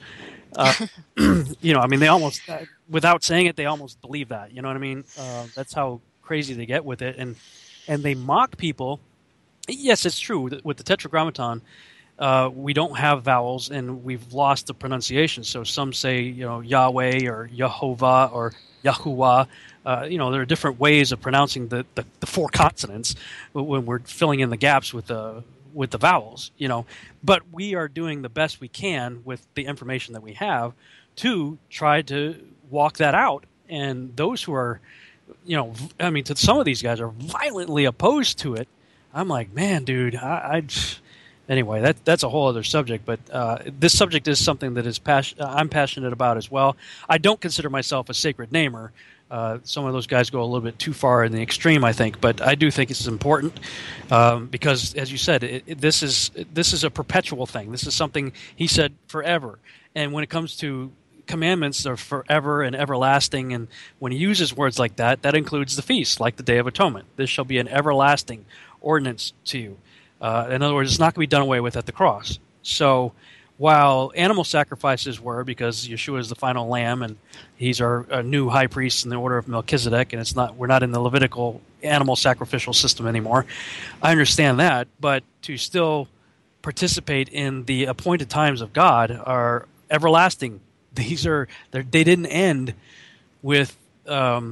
They almost, without saying it, they almost believe that. You know what I mean? That's how crazy they get with it, and they mock people. Yes, it's true. With the Tetragrammaton, we don't have vowels, and we've lost the pronunciation. So some say, Yahweh or Yehovah or Yahuwah. There are different ways of pronouncing the four consonants when we're filling in the gaps with the vowels. But we are doing the best we can with the information that we have to try to walk that out. And those who are, to some of these guys are violently opposed to it. I'm like, man, dude, anyway, that's a whole other subject. But this subject is something that I'm passionate about as well. I don't consider myself a sacred namer. Some of those guys go a little bit too far in the extreme, I think. But I do think it's important because, as you said, this is a perpetual thing. This is something he said forever. And when it comes to commandments, they're forever and everlasting. And when he uses words like that, that includes the feast, like the Day of Atonement. This shall be an everlasting ordinance to you. In other words, it's not going to be done away with at the cross. So while animal sacrifices were, because Yeshua is the final lamb and he's our new high priest in the order of Melchizedek, and we're not in the Levitical animal sacrificial system anymore, I understand that. But to still participate in the appointed times of God are everlasting. They didn't end with at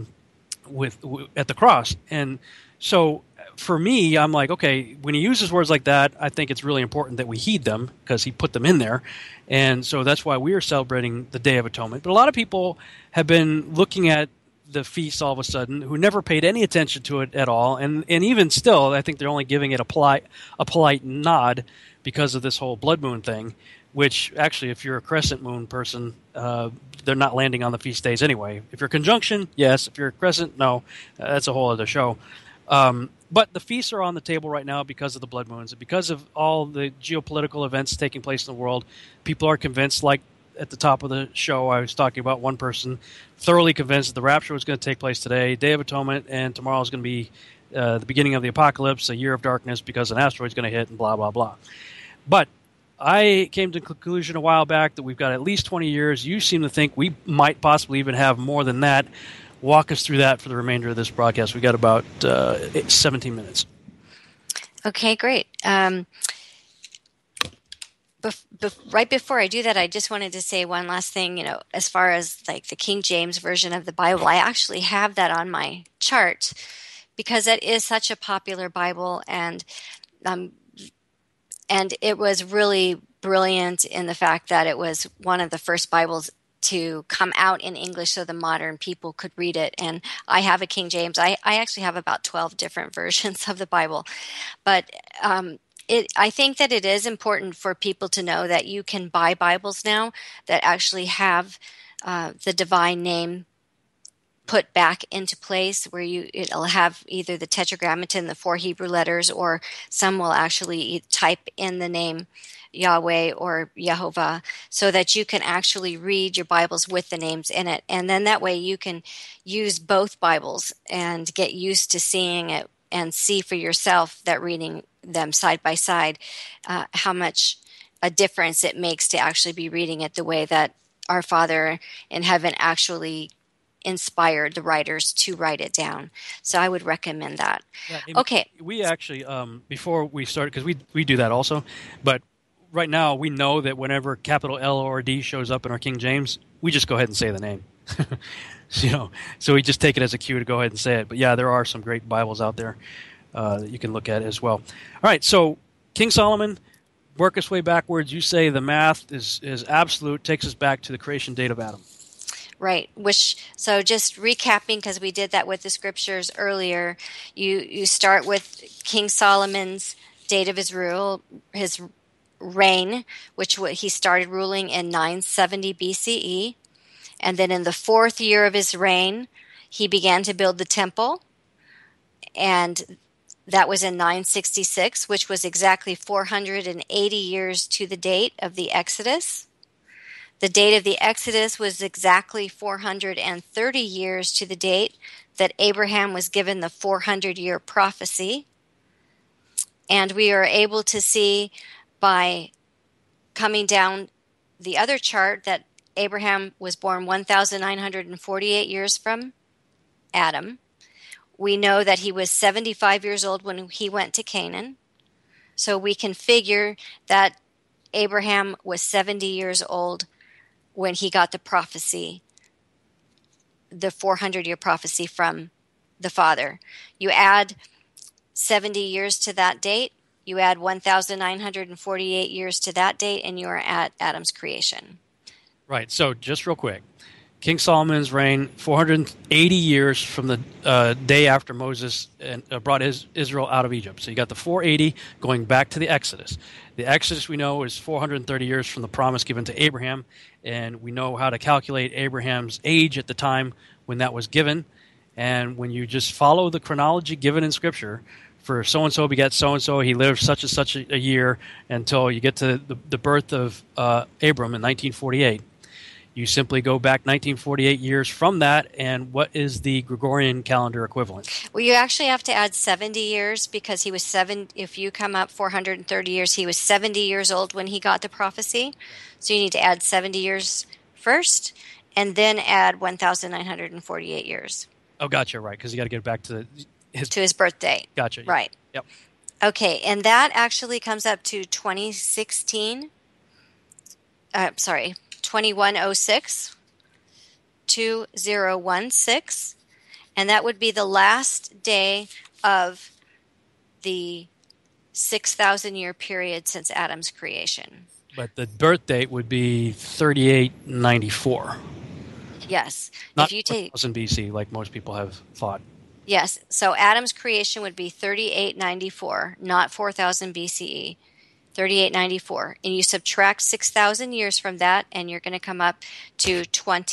the cross. And so for me, I'm like, okay, when he uses words like that, I think it's really important that we heed them because he put them in there. And so that's why we are celebrating the Day of Atonement. But a lot of people have been looking at the feast all of a sudden who never paid any attention to it at all. And even still, I think they're only giving it a polite nod because of this whole blood moon thing, which actually, if you're a crescent moon person, they're not landing on the feast days anyway. If you're conjunction, yes. If you're a crescent, no. That's a whole other show. But the feasts are on the table right now because of the blood moons and because of all the geopolitical events taking place in the world. People are convinced, like at the top of the show, I was talking about one person thoroughly convinced that the rapture was going to take place today, Day of Atonement, and tomorrow is going to be the beginning of the apocalypse, a year of darkness because an asteroid's going to hit and blah, blah, blah. But I came to the conclusion a while back that we've got at least 20 years. You seem to think we might possibly even have more than that. Walk us through that for the remainder of this broadcast. We got about 17 minutes. Okay, great. Right before I do that, I just wanted to say one last thing. As far as like the King James version of the Bible, I actually have that on my chart because it is such a popular Bible, and it was really brilliant in the fact that it was one of the first Bibles to come out in English so the modern people could read it. And I have a King James. I actually have about 12 different versions of the Bible. But I think that it is important for people to know that you can buy Bibles now that actually have the divine name put back into place, where it'll have either the Tetragrammaton, the 4 Hebrew letters, or some will actually type in the name Yahweh or Yehovah, so that you can actually read your Bibles with the names in it. And then that way you can use both Bibles and get used to seeing it and see for yourself that reading them side by side, how much a difference it makes to actually be reading it the way that our Father in heaven actually inspired the writers to write it down. So I would recommend that. Yeah, Okay. We actually, before we started, because we do that also, but right now we know that whenever capital L or D shows up in our King James, we just go ahead and say the name. So we just take it as a cue to go ahead and say it. But yeah, there are some great Bibles out there that you can look at as well. All right, so King Solomon, work us way backwards. You say the math is absolute, takes us back to the creation date of Adam. Right. So just recapping, because we did that with the scriptures earlier, you start with King Solomon's date of his reign, which he started ruling in 970 BCE. And then in the 4th year of his reign, he began to build the temple. And that was in 966, which was exactly 480 years to the date of the Exodus. The date of the Exodus was exactly 430 years to the date that Abraham was given the 400-year prophecy. And we are able to see by coming down the other chart that Abraham was born 1,948 years from Adam. We know that he was 75 years old when he went to Canaan. So we can figure that Abraham was 70 years old when he got the prophecy, the 400-year prophecy from the Father. You add 70 years to that date, you add 1,948 years to that date, and you are at Adam's creation. Right, so just real quick. King Solomon's reign, 480 years from the day after Moses brought Israel out of Egypt. So you got the 480 going back to the Exodus. The Exodus, we know, is 430 years from the promise given to Abraham, and we know how to calculate Abraham's age at the time when that was given. And when you just follow the chronology given in Scripture, for so-and-so begat so-and-so, he lived such and such a year until you get to the birth of Abram in 1948. You simply go back 1948 years from that, and what is the Gregorian calendar equivalent? Well, you actually have to add 70 years because he was if you come up 430 years, he was 70 years old when he got the prophecy. So you need to add 70 years first, and then add 1,948 years. Oh, gotcha, right, because you got to get back to his birth date. Gotcha. Right. Yep. Okay, and that actually comes up to 2106, 2016, and that would be the last day of the 6,000-year period since Adam's creation. But the birth date would be 3894. Yes. Not if you take 1000 BC like most people have thought. Yes. So Adam's creation would be 3894, not 4000 BCE. 3894. And you subtract 6,000 years from that, and you're going to come up to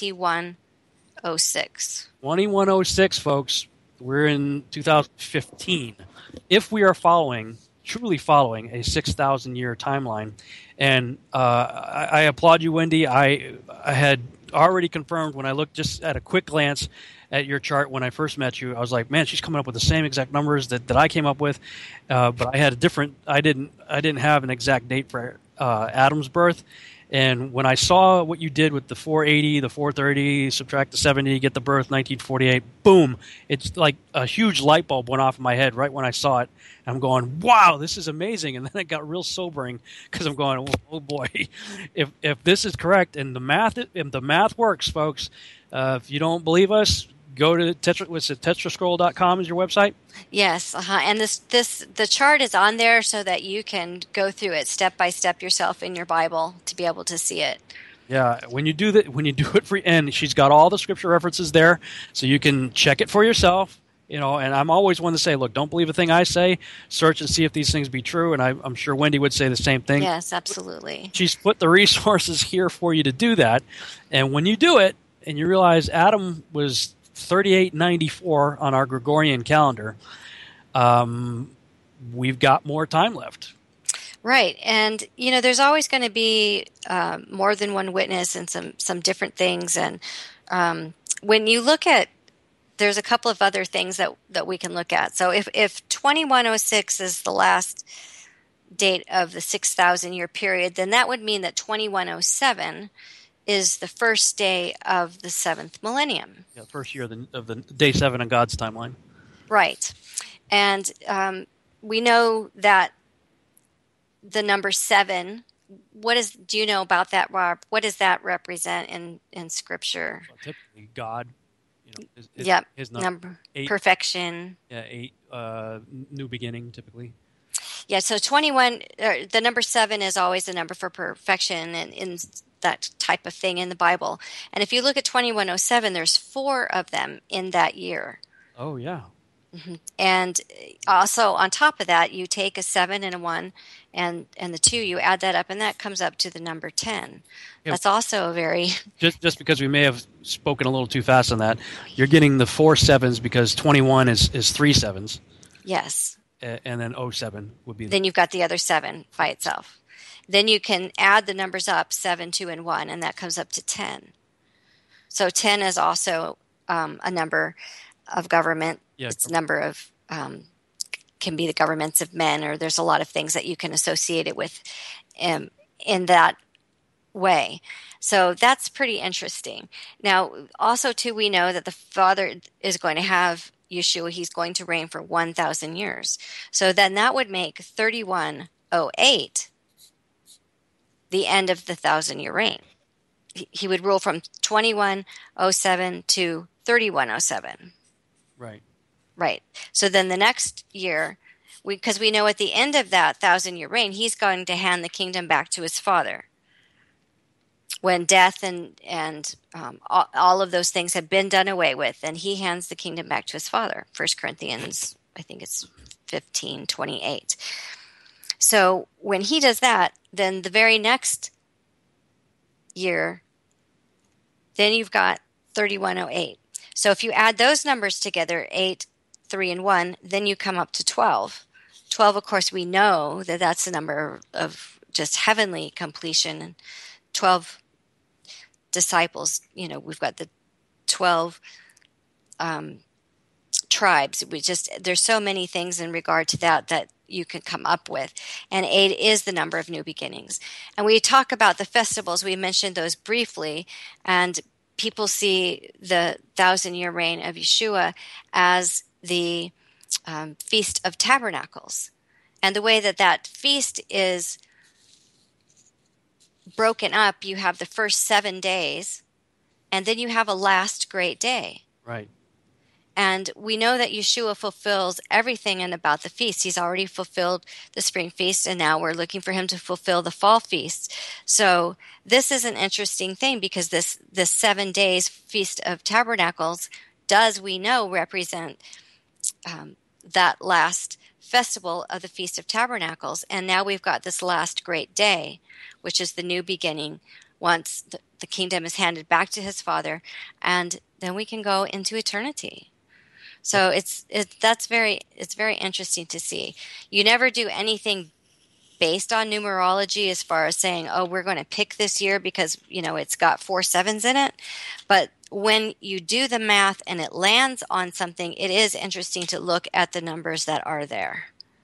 2106. 2106, folks. We're in 2015. If we are truly following a 6,000-year timeline, and I applaud you, Wendy. I had already confirmed when I looked just at a quick glance at your chart when I first met you. I was like, man, she's coming up with the same exact numbers that I came up with, but I had a different. I didn't have an exact date for Adam's birth. And when I saw what you did with the 480, the 430, subtract the 70, get the birth, 1948, boom! It's like a huge light bulb went off in my head right when I saw it. And I'm going, wow, this is amazing. And then it got real sobering because I'm going, oh boy, if this is correct and the math works, folks. If you don't believe us, go to tetrascroll.com is your website? Yes, and the chart is on there so that you can go through it step by step yourself in your Bible to be able to see it. Yeah, when you do it for, and she's got all the scripture references there, so you can check it for yourself. And I'm always one to say, look, don't believe a thing I say. Search and see if these things be true. And I'm sure Wendy would say the same thing. Yes, absolutely. She's put the resources here for you to do that. And when you do it, and you realize Adam was 3894 on our Gregorian calendar, we've got more time left. Right. And, there's always going to be more than one witness and some different things. And when you look at, there's a couple of other things that we can look at. So if 2106 is the last date of the 6,000-year period, then that would mean that 2107 is the first day of the 7th millennium. Yeah, first year of the day 7 in God's timeline. Right. And we know that the number 7, do you know about that, Rob? What does that represent in Scripture? Well, typically, God, his number 8, perfection. Yeah, 8, new beginning, typically. Yeah, so 21, the number 7 is always the number for perfection and in that type of thing in the Bible. And if you look at 2107, there's 4 of them in that year. Oh, yeah. Mm-hmm. And also on top of that, you take a 7 and a 1 and the 2, you add that up, and that comes up to the number 10. Yep. That's also a very... Just because we may have spoken a little too fast on that, you're getting the 4 7s because 21 is 3 7s. Yes. And then 07 would be... Then you've got the other 7 by itself. Then you can add the numbers up, 7, 2, and 1, and that comes up to 10. So 10 is also a number of government. Yeah, it's a number of... can be the governments of men, or there's a lot of things that you can associate it with in that way. So that's pretty interesting. Now, also, too, we know that the Father is going to have Yeshua. He's going to reign for 1,000 years. So then that would make 3108 the end of the 1,000-year reign. He would rule from 2107 to 3107. Right. Right. So then the next year, because we know at the end of that 1,000-year reign, he's going to hand the kingdom back to his Father. When death and all of those things have been done away with, and he hands the kingdom back to his Father. 1 Corinthians, I think it's 15:28. So when he does that, then the very next year, then you've got 3108. So if you add those numbers together, 8, 3, and 1, then you come up to 12. 12, of course, we know that that's the number of just heavenly completion. And 12 disciples, we've got the 12 tribes. There's so many things in regard to that you can come up with. And 8 is the number of new beginnings. And we talk about the festivals. We mentioned those briefly, and people see the 1,000-year reign of Yeshua as the Feast of Tabernacles. And the way that feast is broken up, you have the first 7 days, and then you have a last great day. Right. And we know that Yeshua fulfills everything in about the feast. He's already fulfilled the spring feast, and now we're looking for him to fulfill the fall feast. So this is an interesting thing, because this 7 days Feast of Tabernacles does, we know, represent that last festival of the Feast of Tabernacles. And now we've got this last great day, which is the new beginning once the kingdom is handed back to his Father, and then we can go into eternity. So it's very interesting to see. You never do anything based on numerology as far as saying, oh, we're going to pick this year because, it's got 4 7s in it. But when you do the math and it lands on something, it is interesting to look at the numbers that are there.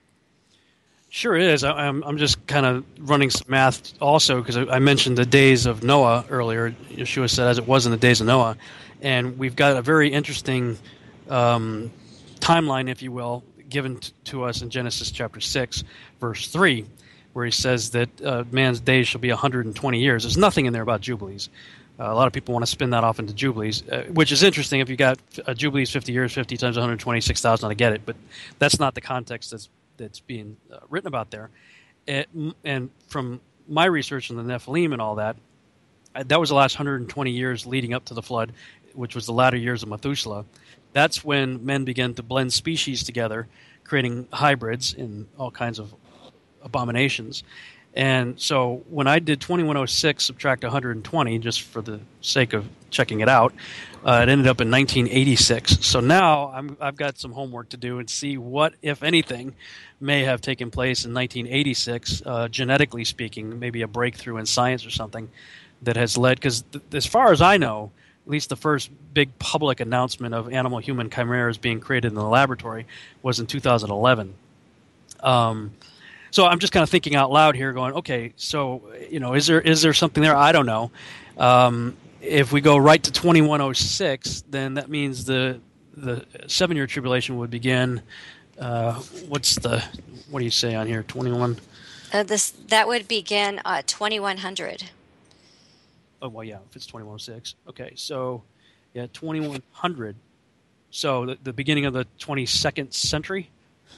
Sure is. I'm just kind of running some math also, because I mentioned the days of Noah earlier. Yeshua said, as it was in the days of Noah. And we've got a very interesting timeline, if you will, given to us in Genesis chapter 6, verse 3, where he says that man's days shall be 120 years. There's nothing in there about Jubilees. A lot of people want to spin that off into Jubilees, which is interesting. If you got Jubilees 50 years, 50 times 120, 6,000, I get it. But that's not the context that's being written about there. And from my research on the Nephilim and all that, that was the last 120 years leading up to the flood, which was the latter years of Methuselah. That's when men began to blend species together, creating hybrids and all kinds of abominations. And so when I did 2106 subtract 120, just for the sake of checking it out, it ended up in 1986. So now I've got some homework to do and see what, if anything, may have taken place in 1986, genetically speaking, maybe a breakthrough in science or something that has led, because as far as I know, at least the first big public announcement of animal-human chimeras being created in the laboratory was in 2011. So I'm just kind of thinking out loud here, going, okay, so is there something there? I don't know. If we go right to 2106, then that means the 7-year tribulation would begin. What do you say on here? 21. That would begin 2100. Oh well, yeah. If it's 2106, okay. So, yeah, 2100. So the beginning of the 22nd century.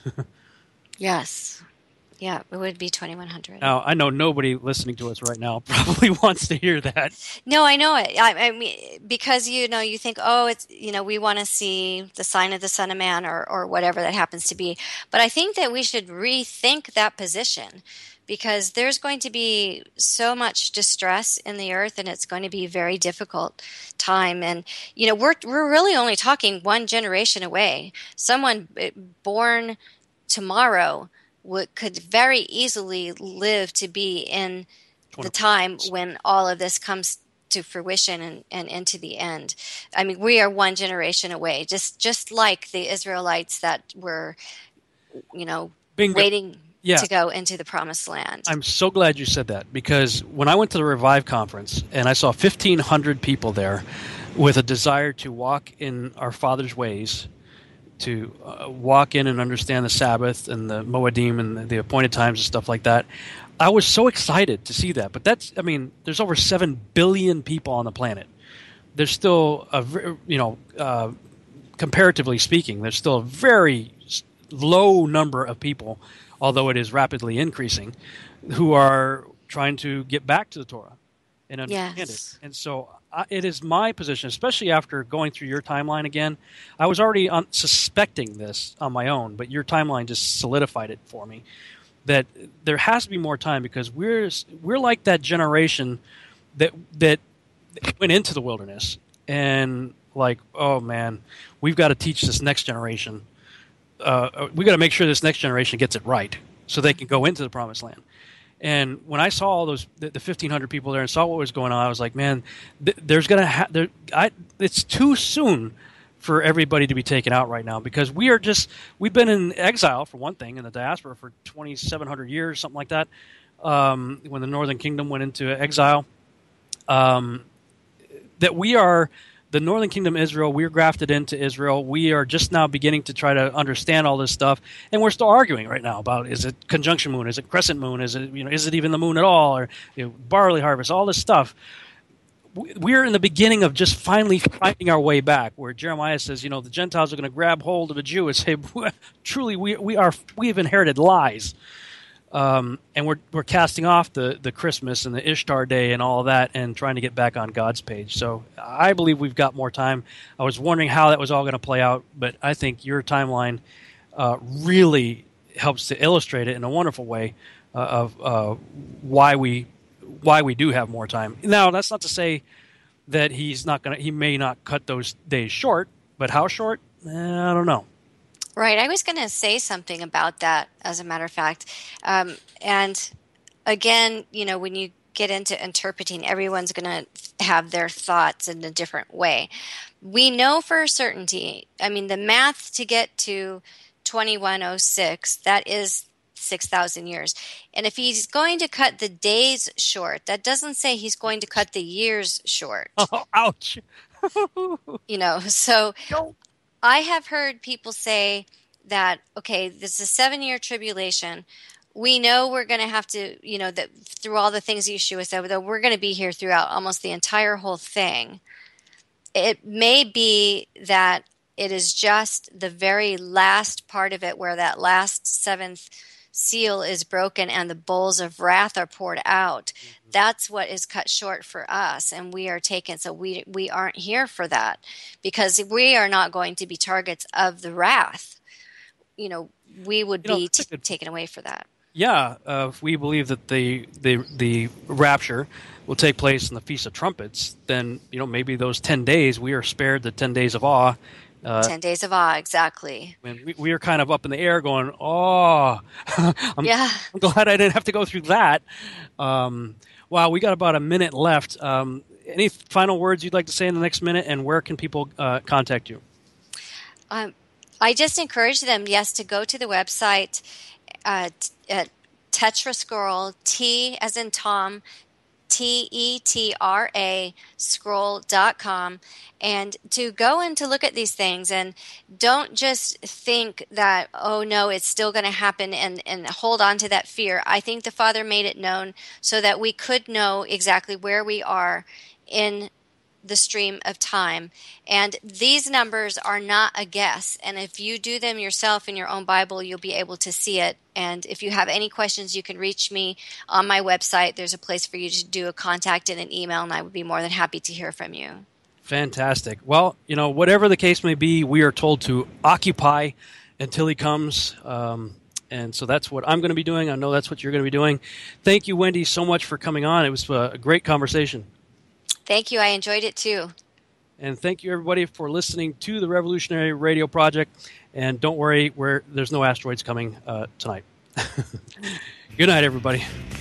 Yes. Yeah, it would be 2100. Now, I know nobody listening to us right now probably wants to hear that. No, I know it. I mean, because you think, oh, it's we want to see the sign of the Son of Man or whatever that happens to be. But I think that we should rethink that position, because there's going to be so much distress in the earth, and it's going to be a very difficult time. And we're really only talking one generation away. Someone born tomorrow could very easily live to be in the time when all of this comes to fruition and into the end. I mean, we are one generation away, just like the Israelites that were, waiting to go into the promised land. I'm so glad you said that, because when I went to the Revive conference and I saw 1,500 people there with a desire to walk in our Father's ways, to walk in and understand the Sabbath and the Moedim and the appointed times and stuff like that. I was so excited to see that. But there's over 7 billion people on the planet. There's still comparatively speaking, there's still a very low number of people, although it is rapidly increasing, who are trying to get back to the Torah and understand it. And so it is my position, especially after going through your timeline again. I was already suspecting this on my own, but your timeline just solidified it for me, that there has to be more time, because we're like that generation that went into the wilderness and like, oh man, we've got to teach this next generation. We got to make sure this next generation gets it right so they can go into the promised land. And when I saw all the 1,500 people there and saw what was going on, I was like, man, it's too soon for everybody to be taken out right now, because we've been in exile, for one thing, in the diaspora for 2,700 years, something like that, when the Northern Kingdom went into exile. That we are the Northern Kingdom Israel, we're grafted into Israel. We are just now beginning to try to understand all this stuff, and we're still arguing right now about, is it conjunction moon, is it crescent moon, is it even the moon at all, or barley harvest, all this stuff. We're in the beginning of just finally finding our way back, where Jeremiah says, the Gentiles are going to grab hold of a Jew and say, truly, we've inherited lies. And we're casting off the Christmas and the Ishtar Day and all of that, and trying to get back on God's page. So I believe we've got more time. I was wondering how that was all going to play out, but I think your timeline really helps to illustrate it in a wonderful way of why we do have more time. Now, that's not to say that he may not cut those days short, but how short? I don't know. Right. I was going to say something about that, as a matter of fact. And again, when you get into interpreting, everyone's going to have their thoughts in a different way. We know for certainty, the math to get to 2106, that is 6,000 years. And if he's going to cut the days short, that doesn't say he's going to cut the years short. Oh, ouch. So I have heard people say that, okay, this is a 7-year tribulation. We know we're going to have to, that through all the things Yeshua said, that we're going to be here throughout almost the entire whole thing. It may be that it is just the very last part of it, where that last 7th seal is broken and the bowls of wrath are poured out. Mm-hmm. That's what is cut short for us, and we are taken. So we aren't here for that, because we are not going to be targets of the wrath. We would be taken away for that. Yeah, if we believe that the rapture will take place in the Feast of Trumpets, then maybe those 10 days we are spared the 10 days of awe. 10 days of awe, exactly. And we are kind of up in the air going, I'm glad I didn't have to go through that. Wow, we got about a minute left. Any final words you'd like to say in the next minute, and where can people contact you? I just encourage them, to go to the website at Tetra Scroll, T as in Tom, TETRA scroll.com, and to go and to look at these things, and don't just think that, oh no, it's still going to happen, and hold on to that fear. I think the Father made it known so that we could know exactly where we are in the stream of time. And these numbers are not a guess. And if you do them yourself in your own Bible, you'll be able to see it. And if you have any questions, you can reach me on my website. There's a place for you to do a contact and an email, and I would be more than happy to hear from you. Fantastic. Well, whatever the case may be, we are told to occupy until he comes. And so that's what I'm going to be doing. I know that's what you're going to be doing. Thank you, Wendy, so much for coming on. It was a great conversation. Thank you. I enjoyed it too. And thank you, everybody, for listening to the Revolutionary Radio Project. And don't worry, there's no asteroids coming tonight. Good night, everybody.